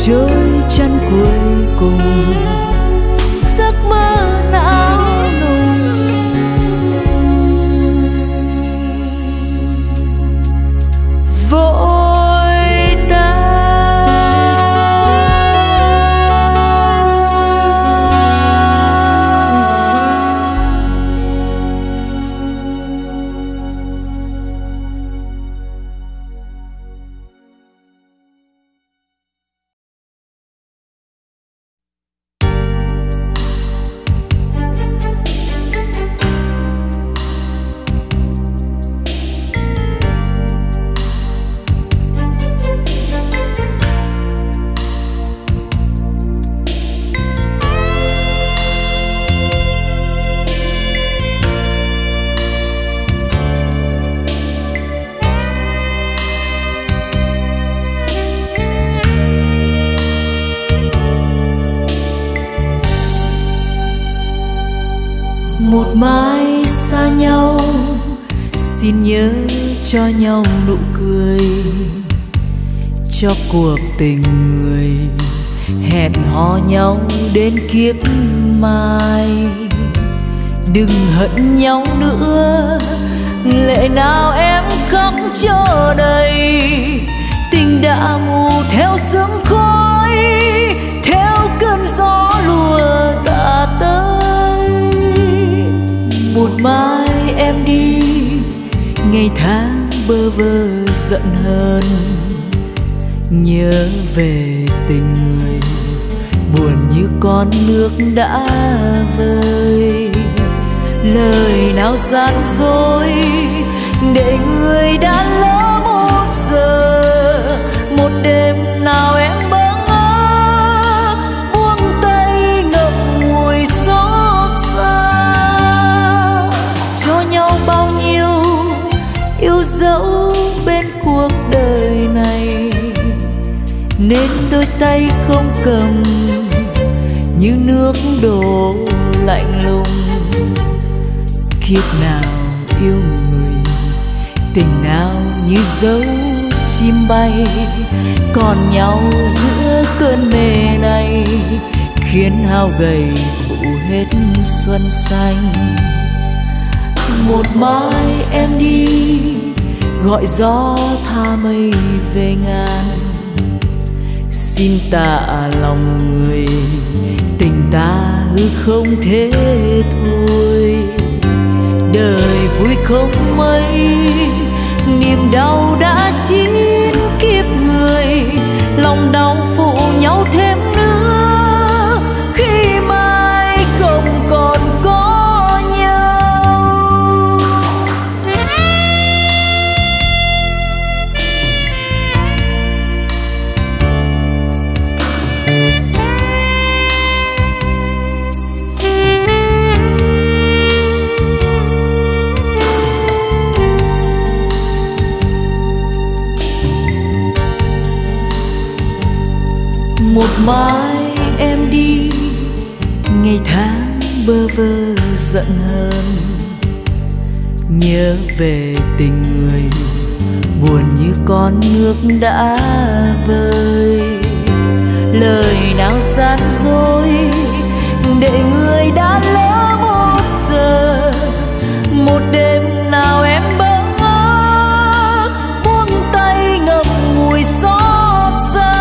trôi chân cuối cùng, giấc mơ não nùng vội tan. Một mai xa nhau, xin nhớ cho nhau nụ cười, cho cuộc tình người hẹn hò nhau đến kiếp mai. Đừng hận nhau nữa, lệ nào em khóc cho đầy. Tình đã mù theo sương khói, theo cơn gió lùa đã tới. Một mai em đi, ngày tháng bơ vơ giận hờn, nhớ về tình người buồn như con nước đã vơi. Lời nào gian dối để người đã lỡ một giờ, một đêm nào em bỡ ngỡ buông tay ngậm ngùi xót xa. Cho nhau bao nhiêu yêu dấu bên cuộc đời này, nên đôi tay không cầm như nước đổ lạnh lùng. Kiếp nào yêu người, tình nào như dấu chim bay, còn nhau giữa cơn mê này, khiến hao gầy phủ hết xuân xanh. Một mai em đi, gọi gió tha mây về ngàn. Xin tạ lòng người, tình ta hư không thế thôi. Đời vui không mấy, niềm đau đã chín kiếp người, lòng đau phụ nhau thêm nữa khi mai không còn có nhau. Một mai em đi, ngày tháng bơ vơ giận hờn, nhớ về tình người buồn như con nước đã vơi. Lời nào gian dối để người đã lỡ một giờ, một đêm nào em bỡ ngỡ buông tay ngậm ngùi xót xa.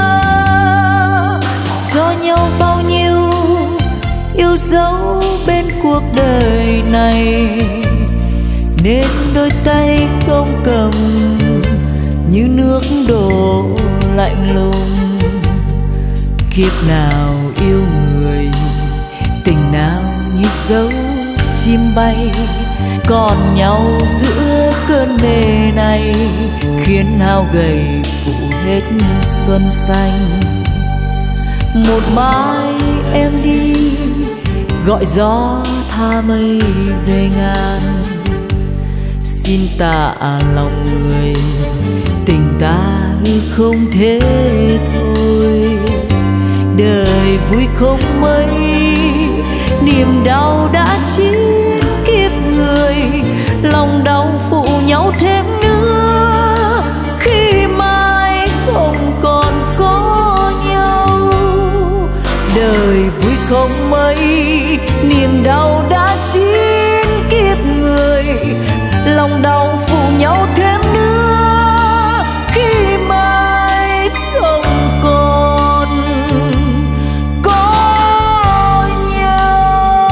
Cho nhau bao nhiêu yêu dấu bên cuộc đời này, nên đôi tay không cầm như nước đổ lạnh lùng. Kiếp nào yêu người, tình nào như dấu chim bay, còn nhau giữa cơn mê này, khiến hao gầy phủ hết xuân xanh. Một mai em đi, gọi gió tha mây về ngàn. Xin tạ lòng người, tình ta hư không thế thôi. Đời vui không mấy, niềm đau đã chín kiếp người, lòng đau phụ nhau thêm nữa khi mai không còn có nhau. không mấy, niềm đau đã chín kiếp người, lòng đau phụ nhau thêm nữa khi mai không còn có nhau.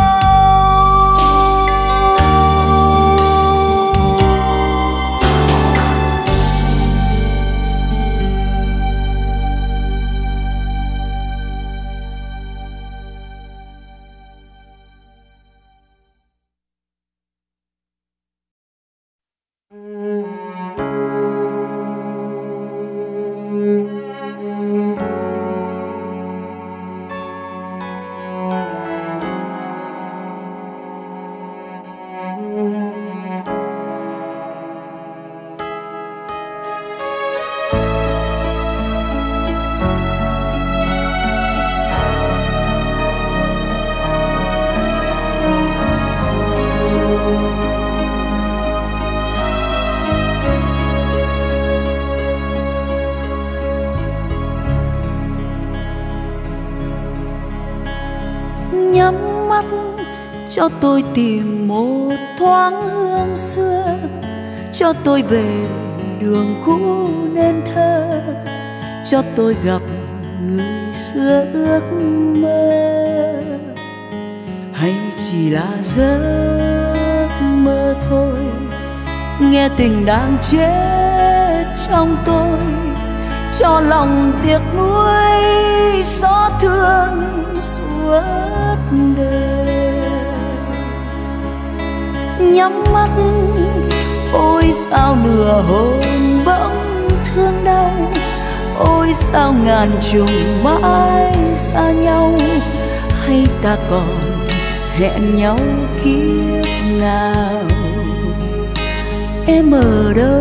Nhắm mắt cho tôi tìm một thoáng hương xưa, cho tôi về đường cũ nên thơ, cho tôi gặp người xưa ước mơ. Hay chỉ là giấc mơ thôi, nghe tình đang chết trong tôi, cho lòng tiếc nuối xót thương suốt đời. Nhắm mắt ôi sao nửa hồn bỗng thương đau, ôi sao ngàn trùng mãi xa nhau, hay ta còn hẹn nhau kiếp nào. Em ở đâu,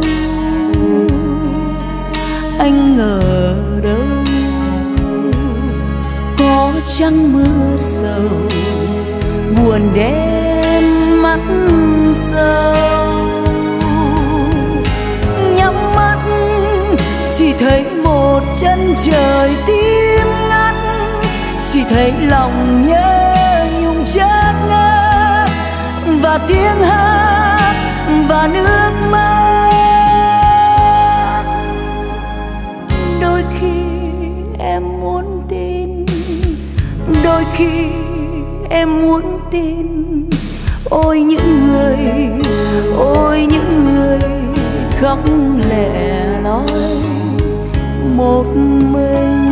anh ở đâu, có chăng mưa sầu buồn đêm mắt sâu. Nhắm mắt chỉ thấy một chân trời tím ngắt, chỉ thấy lòng nhớ nhung chợt ngỡ, và tiếng hát và nước mắt. Đôi khi em muốn tin, đôi khi em muốn tin, ôi những người khóc lẻ loi một mình.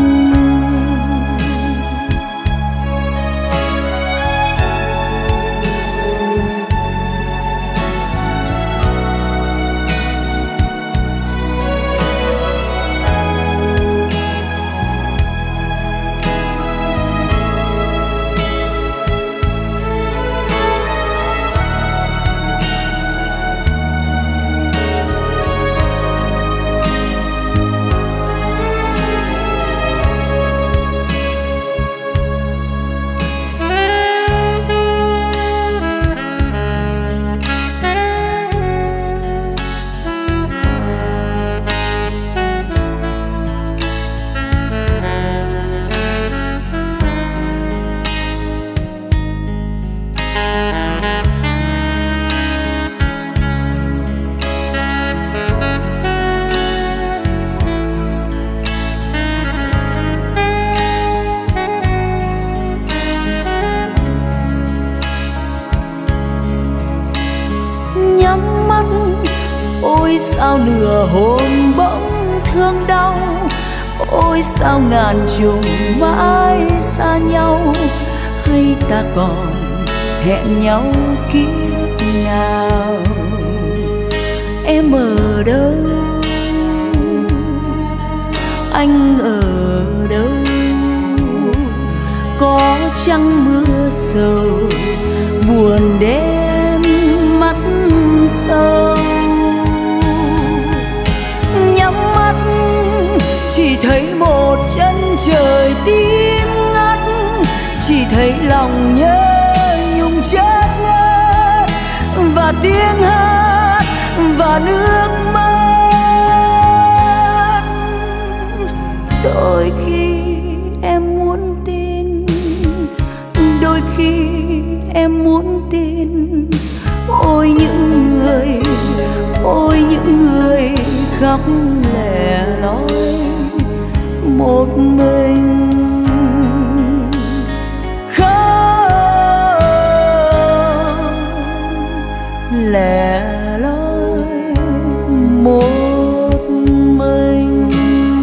Ôi sao nửa hồn bỗng thương đau, ôi sao ngàn trùng mãi xa nhau, hay ta còn hẹn nhau kiếp nào. Em ở đâu, anh ở đâu, có chăng mưa sầu buồn đêm mắt sâu. Nhắm mắt chỉ thấy một chân trời tím ngắt, chỉ thấy lòng nhớ nhung chợt ngất, và tiếng hát và nước mắt. Đôi khi em muốn tin, khóc lẻ loi một mình, khóc lẻ loi một mình.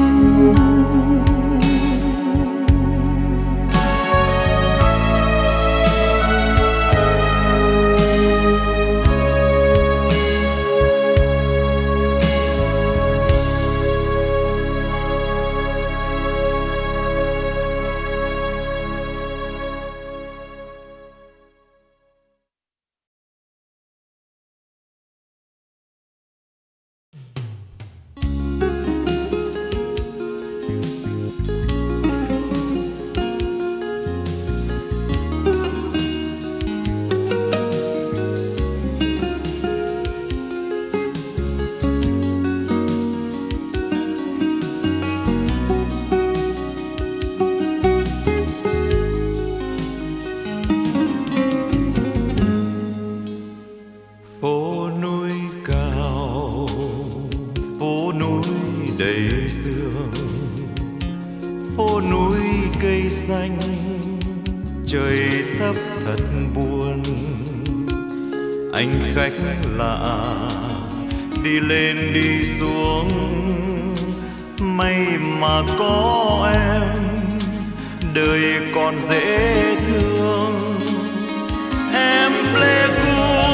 Phố núi cao, phố núi đầy sương, phố núi cây xanh, trời thấp thật buồn. Anh khách lạ đi lên đi xuống, may mà có em, đời còn dễ thương. Em Pleiku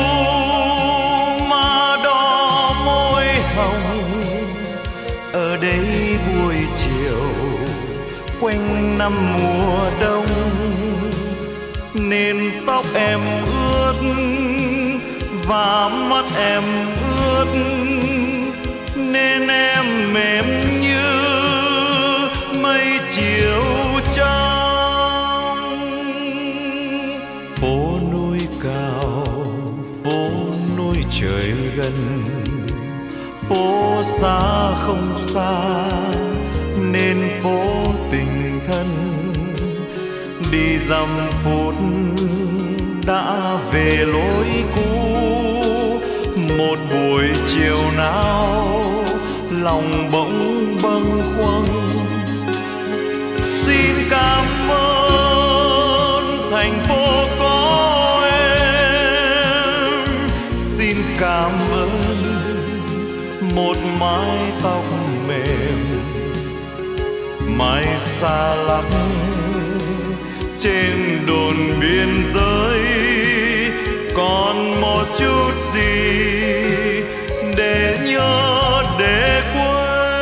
mà đỏ môi hồng, ở đây buổi chiều quanh năm mùa đông, nên tóc em ướt và mắt em ướt, nên em mềm như mây chiều trong. Phố núi cao, phố núi trời gần, phố xa không xa nên phố tình thân. Đi dăm phút đã về lối cũ, một buổi chiều nào lòng bỗng bâng khuâng. Xin cảm ơn thành phố có em, xin cảm ơn một mái tóc mềm, mái xa lắc trên đồn biên giới. Còn một chút gì để nhớ để quên.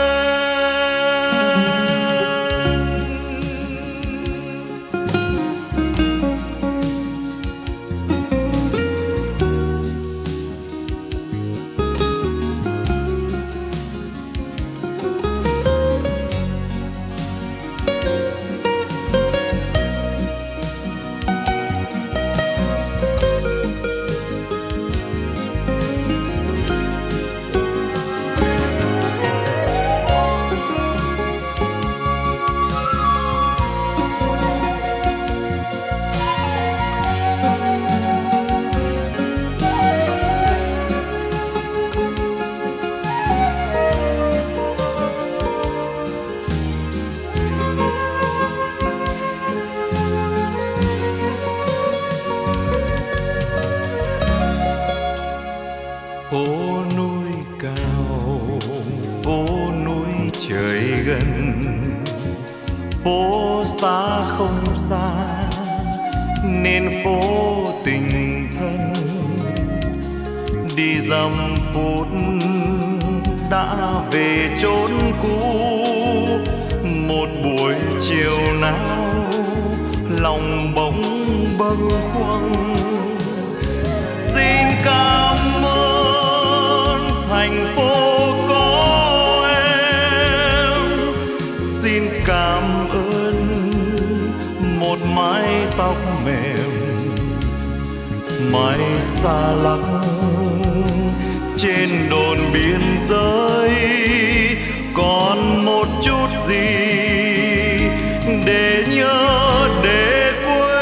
Phố núi cao, phố núi trời gần, phố xa không xa nên phố tình thân. Đi dăm phút đã về chốn cũ, một buổi chiều nào lòng bỗng bâng khuâng. Xin cảm ơn thành phố có em, xin cảm ơn một mái tóc mềm, mái xa lắc trên đồn biên giới. Còn một chút gì để nhớ để quên.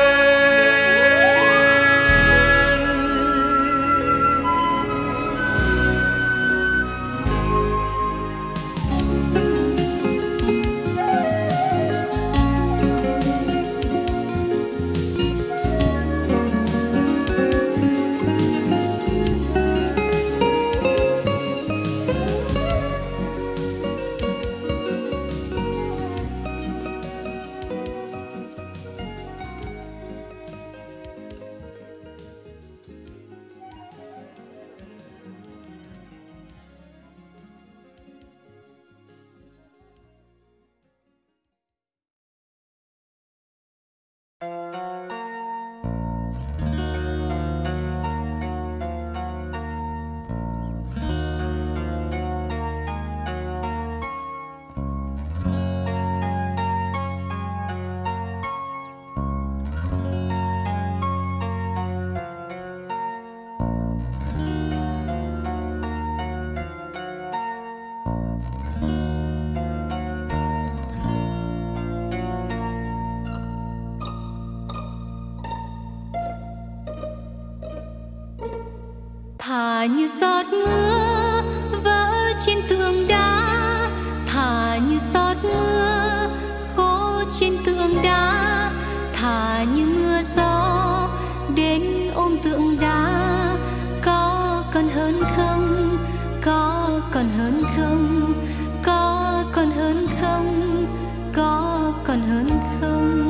thả như giọt mưa vỡ trên tường đá, thả như giọt mưa khô trên tường đá, thả như mưa gió đến ôm tượng đá. Có còn hơn không, có còn hơn không, có còn hơn không, có còn hơn không.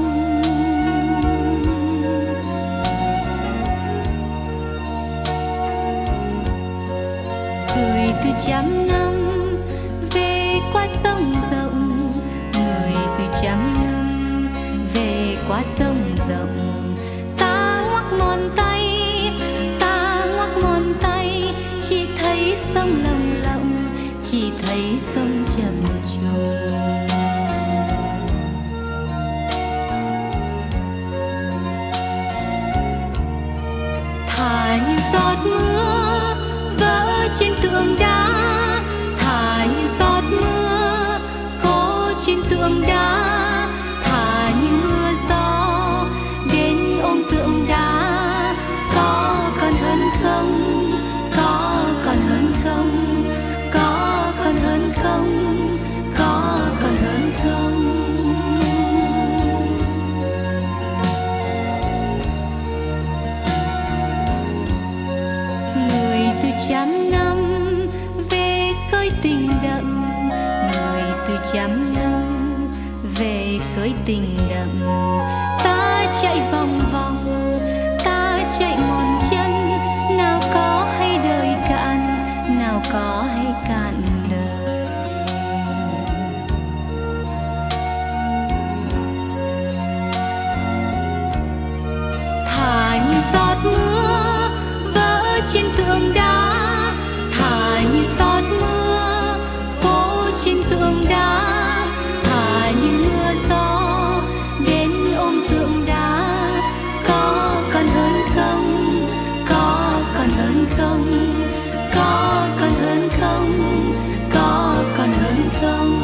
Người từ trăm năm về qua sông rộng, người từ trăm năm về qua sông rộng. Ta ngoắc ngón tay, ta ngoắc ngón tay, chỉ thấy sông lồng lộng, chỉ thấy sông chậm trùng. Thả như giọt mưa vỡ trên tường đá, thả như giọt mưa khô trên tường đá, thả như mưa gió đến ôm tượng đá. Có còn hơn không, có còn hơn không, có còn hơn không, có còn hơn không. Người từ trăm năm về khơi tình đậm, người từ trăm năm về khơi tình đậm. Ta chạy vòng vòng, ta chạy mòn chân, nào có hay đời cạn, nào có hay cạn đời. Thả như giọt mưa vỡ trên tường đá, thả như giọt mưa khô trên tường đá, thả như mưa gió đến ôm tượng đá. Có còn hơn không, có còn hơn không, có còn hơn không, có còn hơn không.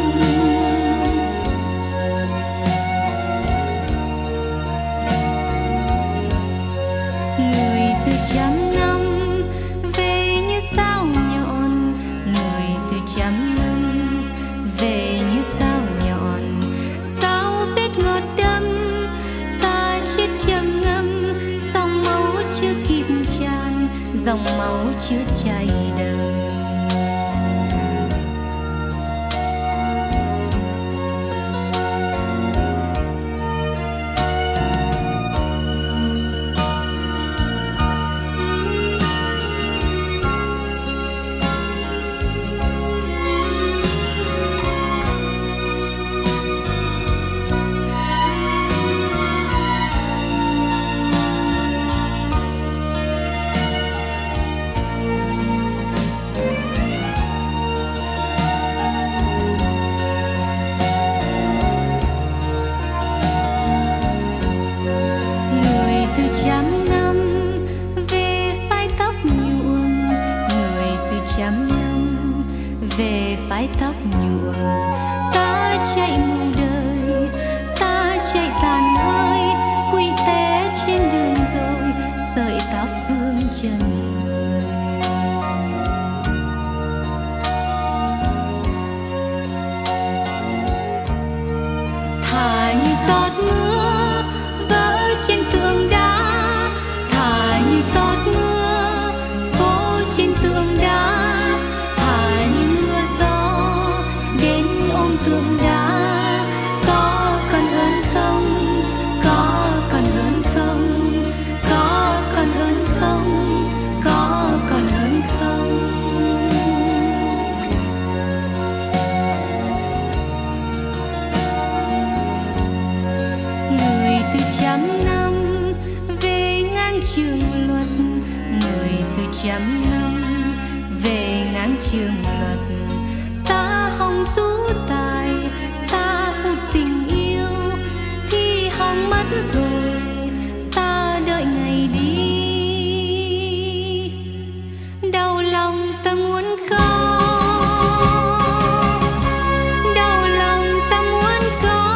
Người từ trăm năm về như sao nhọn, người từ trăm năm về như sao nhọn. Sao vết ngọt đâm ta chết trầm ngâm, dòng máu chưa kịp tràn, dòng máu chưa chảy đầm. Người từ trăm năm về phái tóc nhuộm, người từ trăm năm về phái tóc nhuộm. Ta chạy mù đời, ta chạy tàn hơi, quỵ té trên đường rồi, sợi tóc vương trần người. Thả như giọt mưa vỡ trên tường đá, thả như giọt mưa khô trên tường đá, thả như mưa gió đến ôm tượng đá. Có còn hơn không, có còn hơn không, có còn hơn không, có còn hơn không. Người từ trăm năm về ngang trường luật, người từ trăm năm về ngang trường luật. Ta hòng tú tài, ta hút tình yêu, thì hòng mất rồi, ta đợi ngày đi. Đau lòng ta muốn khóc, đau lòng ta muốn khóc.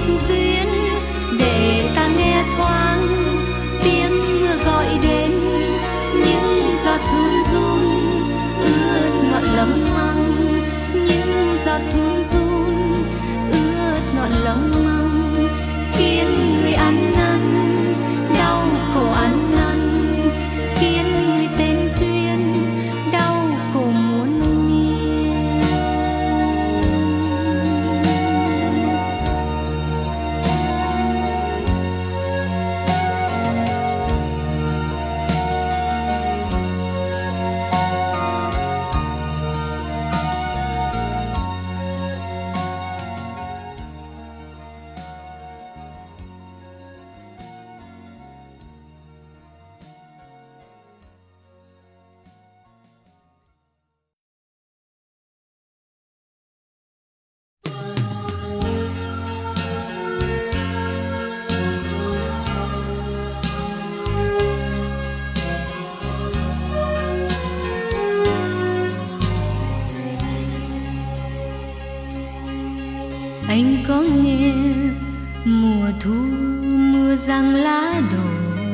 duyên để ta nghe thoáng tiếng mưa gọi đến, những giọt run run ướt ngọn lấm măng, những giọt run run ướt ngọn lấm măng, khiến người ăn năn đau khổ ăn năn, khiến người tên duyên đau khổ muốn niên. Anh có nghe mùa thu mưa giăng lá đổ,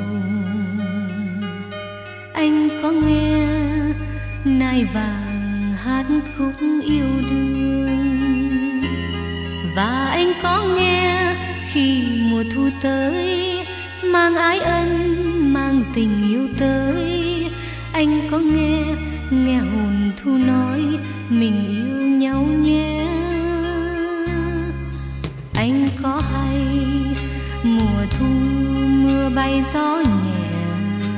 anh có nghe nai vàng hát khúc yêu đương, và anh có nghe khi mùa thu tới mang ái ân mang tình yêu tới. Anh có nghe hồn thu nói mình yêu nhau nhé. Anh có hay mùa thu mưa bay gió nhẹ,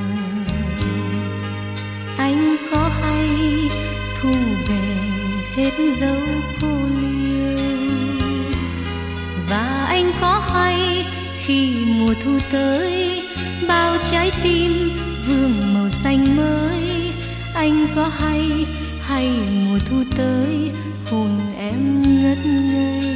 anh có hay thu về hết dấu cô liêu, và anh có hay khi mùa thu tới bao trái tim vương màu xanh mới. Anh có hay mùa thu tới hồn em ngất ngây.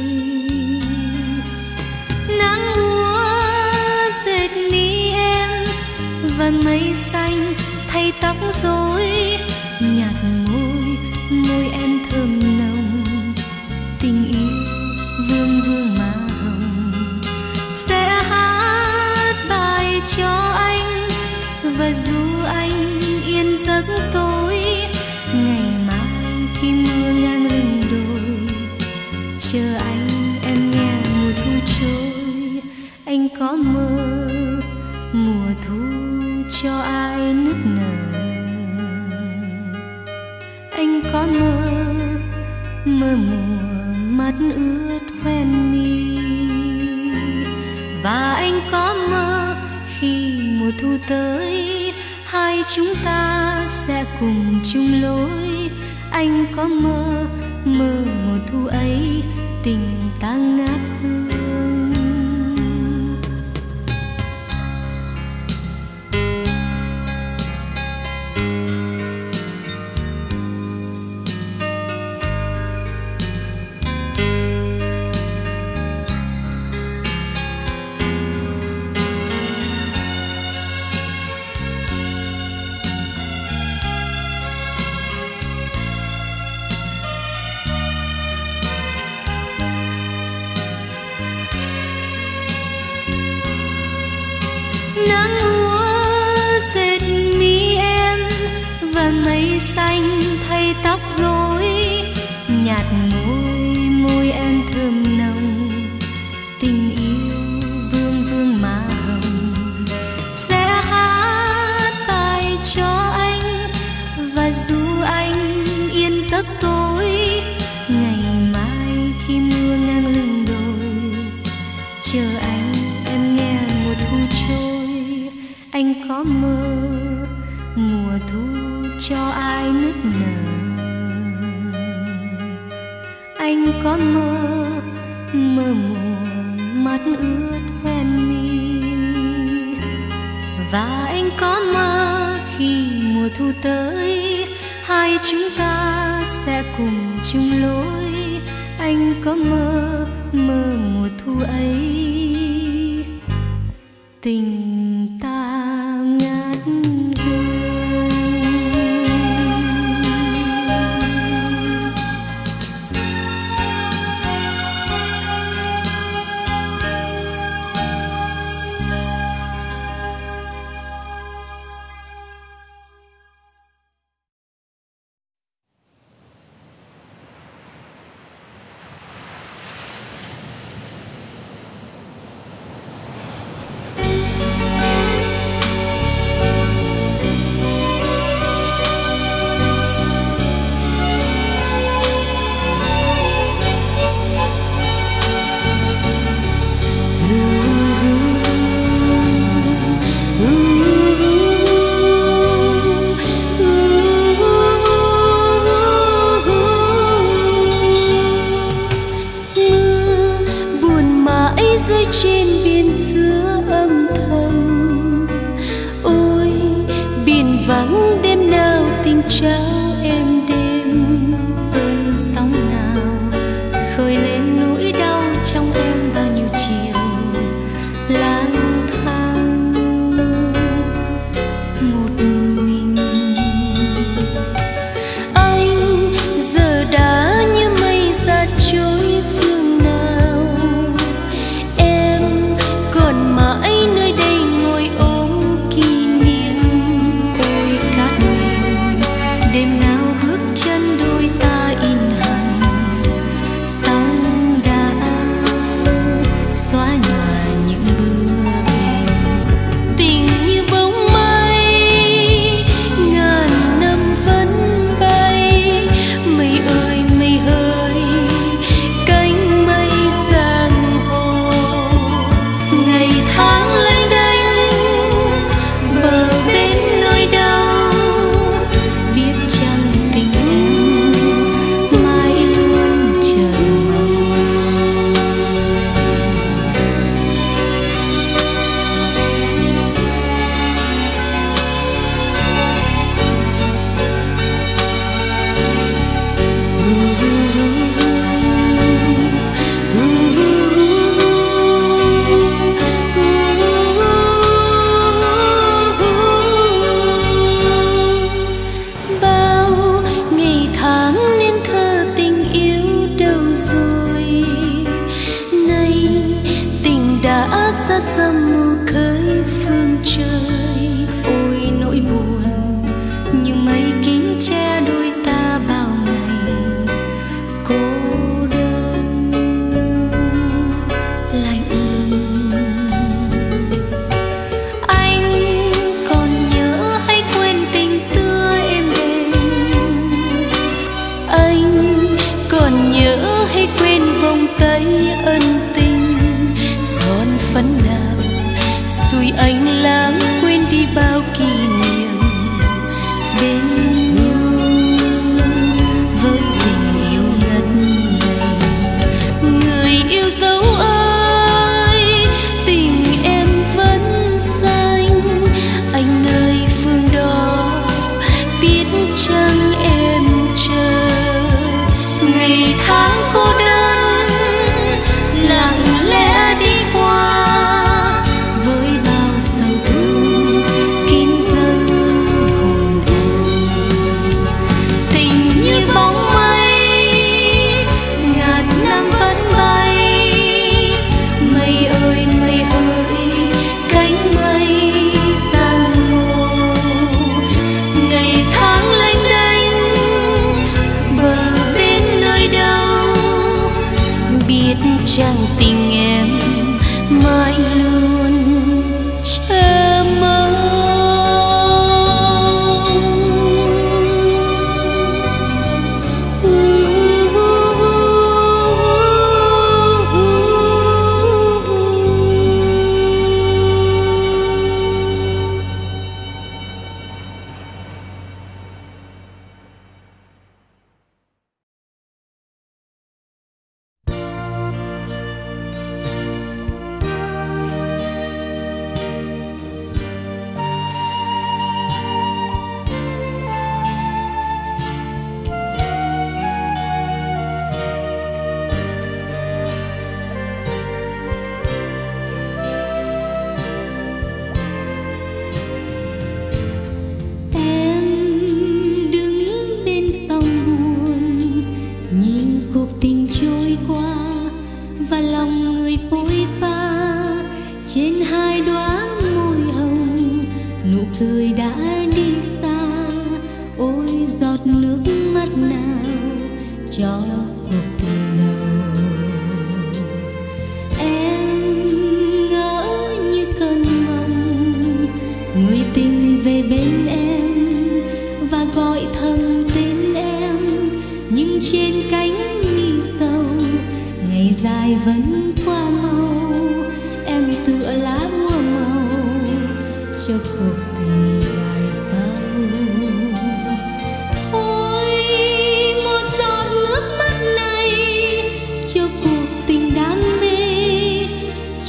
Nắng úa dệt mi em và mây xanh thay tóc rối, nhạt môi em thơm nồng, tình yêu vương vương má hồng. Sẽ hát bài cho anh và ru anh yên giấc tối, ngày mai khi mưa ngang lưng đồi chờ anh em nghe mùa thu trôi. Anh có mơ mùa thu cho ai nức nở, anh có mơ mùa mắt ướt quen mi, và anh có mơ khi mùa thu tới hai chúng ta sẽ cùng chung lối. Anh có mơ mùa thu ấy tình ta ngát hương. Nắng úa dệt mi em và mây xanh thay tóc rối, nhạt môi em thơm nồng, tình yêu vương vương má hồng. Sẽ hát bài cho anh và ru anh yên giấc tối, ngày mai khi mưa ngang lưng đồi chờ anh em nghe mùa thu trôi. Anh có mơ mùa thu cho ai nức nở, anh có mơ mùa mắt ướt quen mi, và anh có mơ khi mùa thu tới hai chúng ta sẽ cùng chung lối. Anh có mơ mùa thu ấy tình ta ngát hương. rơi trên biển xưa âm thầm. Ôi biển vắng đêm nào tình trao êm đêm. Cơn sóng nào khơi lên nỗi đau trong em bao nhiêu chiều lang thang một mình. Anh giờ đã như mây xa trôi phương nào. Em còn mãi nơi đây ngồi ôm kỷ niệm. Ôi cát mềm đêm nào bước chân đôi ta in hằn. Sóng đã xóa nhòa những bước em. Tình như bóng mây ngàn năm vẫn bay. Mây ơi mây ơi cánh mây giang hồ. Ngày tháng lênh đênh bờ bên nơi đâu. Biết chăng tình em mãi luôn chờ mong. Bao ngày tháng nên thơ tình yêu đâu rồi. Nay tình đã xa xăm mù khơi phương trời. Ôi nỗi buồn như mây kín che đôi ta bao ngày cô đơn lạnh lùng. Anh còn nhớ hay quên tình xưa êm đềm. Anh còn nhớ hay quên vòng tay ân tình. Son phấn nào xui anh lãng quên đi bao kỷ niệm. Bên nhau với tình yêu ngất ngây. Người yêu dấu ơi tình em vẫn xanh. Anh nơi phương đó biết chăng em chờ. Ngày tháng cô đơn lặng lẽ đi qua với bao sầu thương kín dâng hồn em. Tình như bóng mây ngàn năm vẫn bay. Mây ơi cánh mây giang hồ. Ngày tháng lênh đênh bờ bên nơi đâu. Biết chăng tình em mãi luôn chờ mong. cười đã đi xa, ôi giọt nước mắt nào cho cuộc tình đầu. Em ngỡ như cơn mộng, người tình về bên em và gọi thầm tên em, nhưng trên cánh mi sầu ngày dài vẫn qua mau. Em tựa lá úa màu cho cuộc tình dài sau. Ôi một giọt nước mắt này cho cuộc tình đam mê,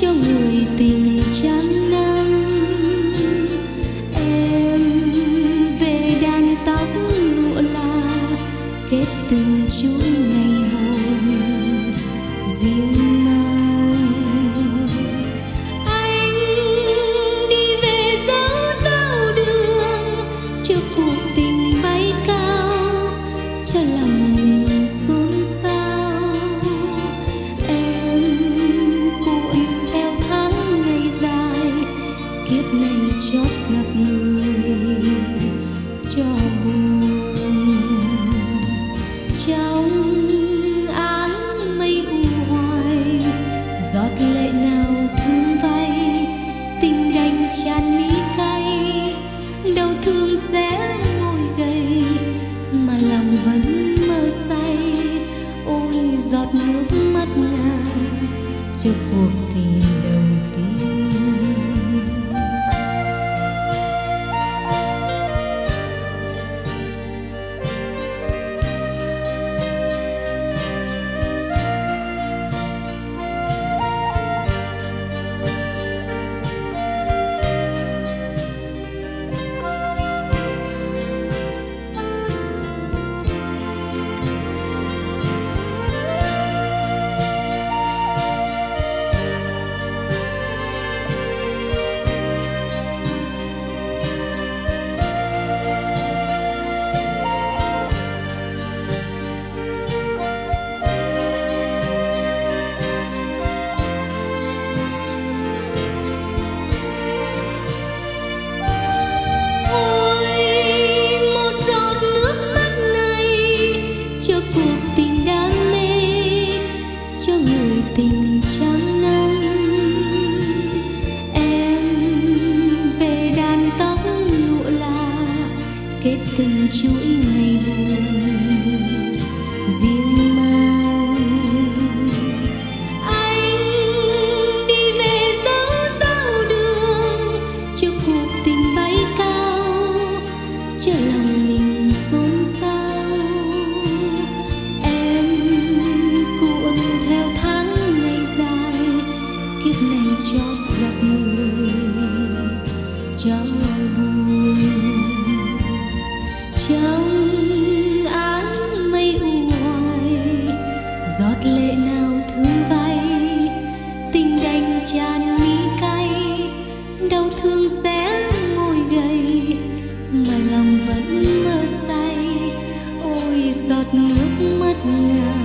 lệ nào thương vay, tình đành tràn mi cay, đau thương sẽ môi gầy mà lòng vẫn mơ say. Ôi giọt nước mắt ngài cho cuộc tình đầu tiên. Tình trăm năm em về đàn tóc lụa là kết từng chuỗi ngày buồn riêng mang. Anh đi về dấu dấu đường cho cuộc tình bay cao, cho lòng mình xôn xao. Em cuộn theo tháng kiếp này chót gặp người cho buồn. Trong áng mây u hoài, giọt lệ nào thương vay, tình đành tràn mi cay, đau thương xé môi gầy mà lòng vẫn mơ say. Ôi giọt nước mắt ngài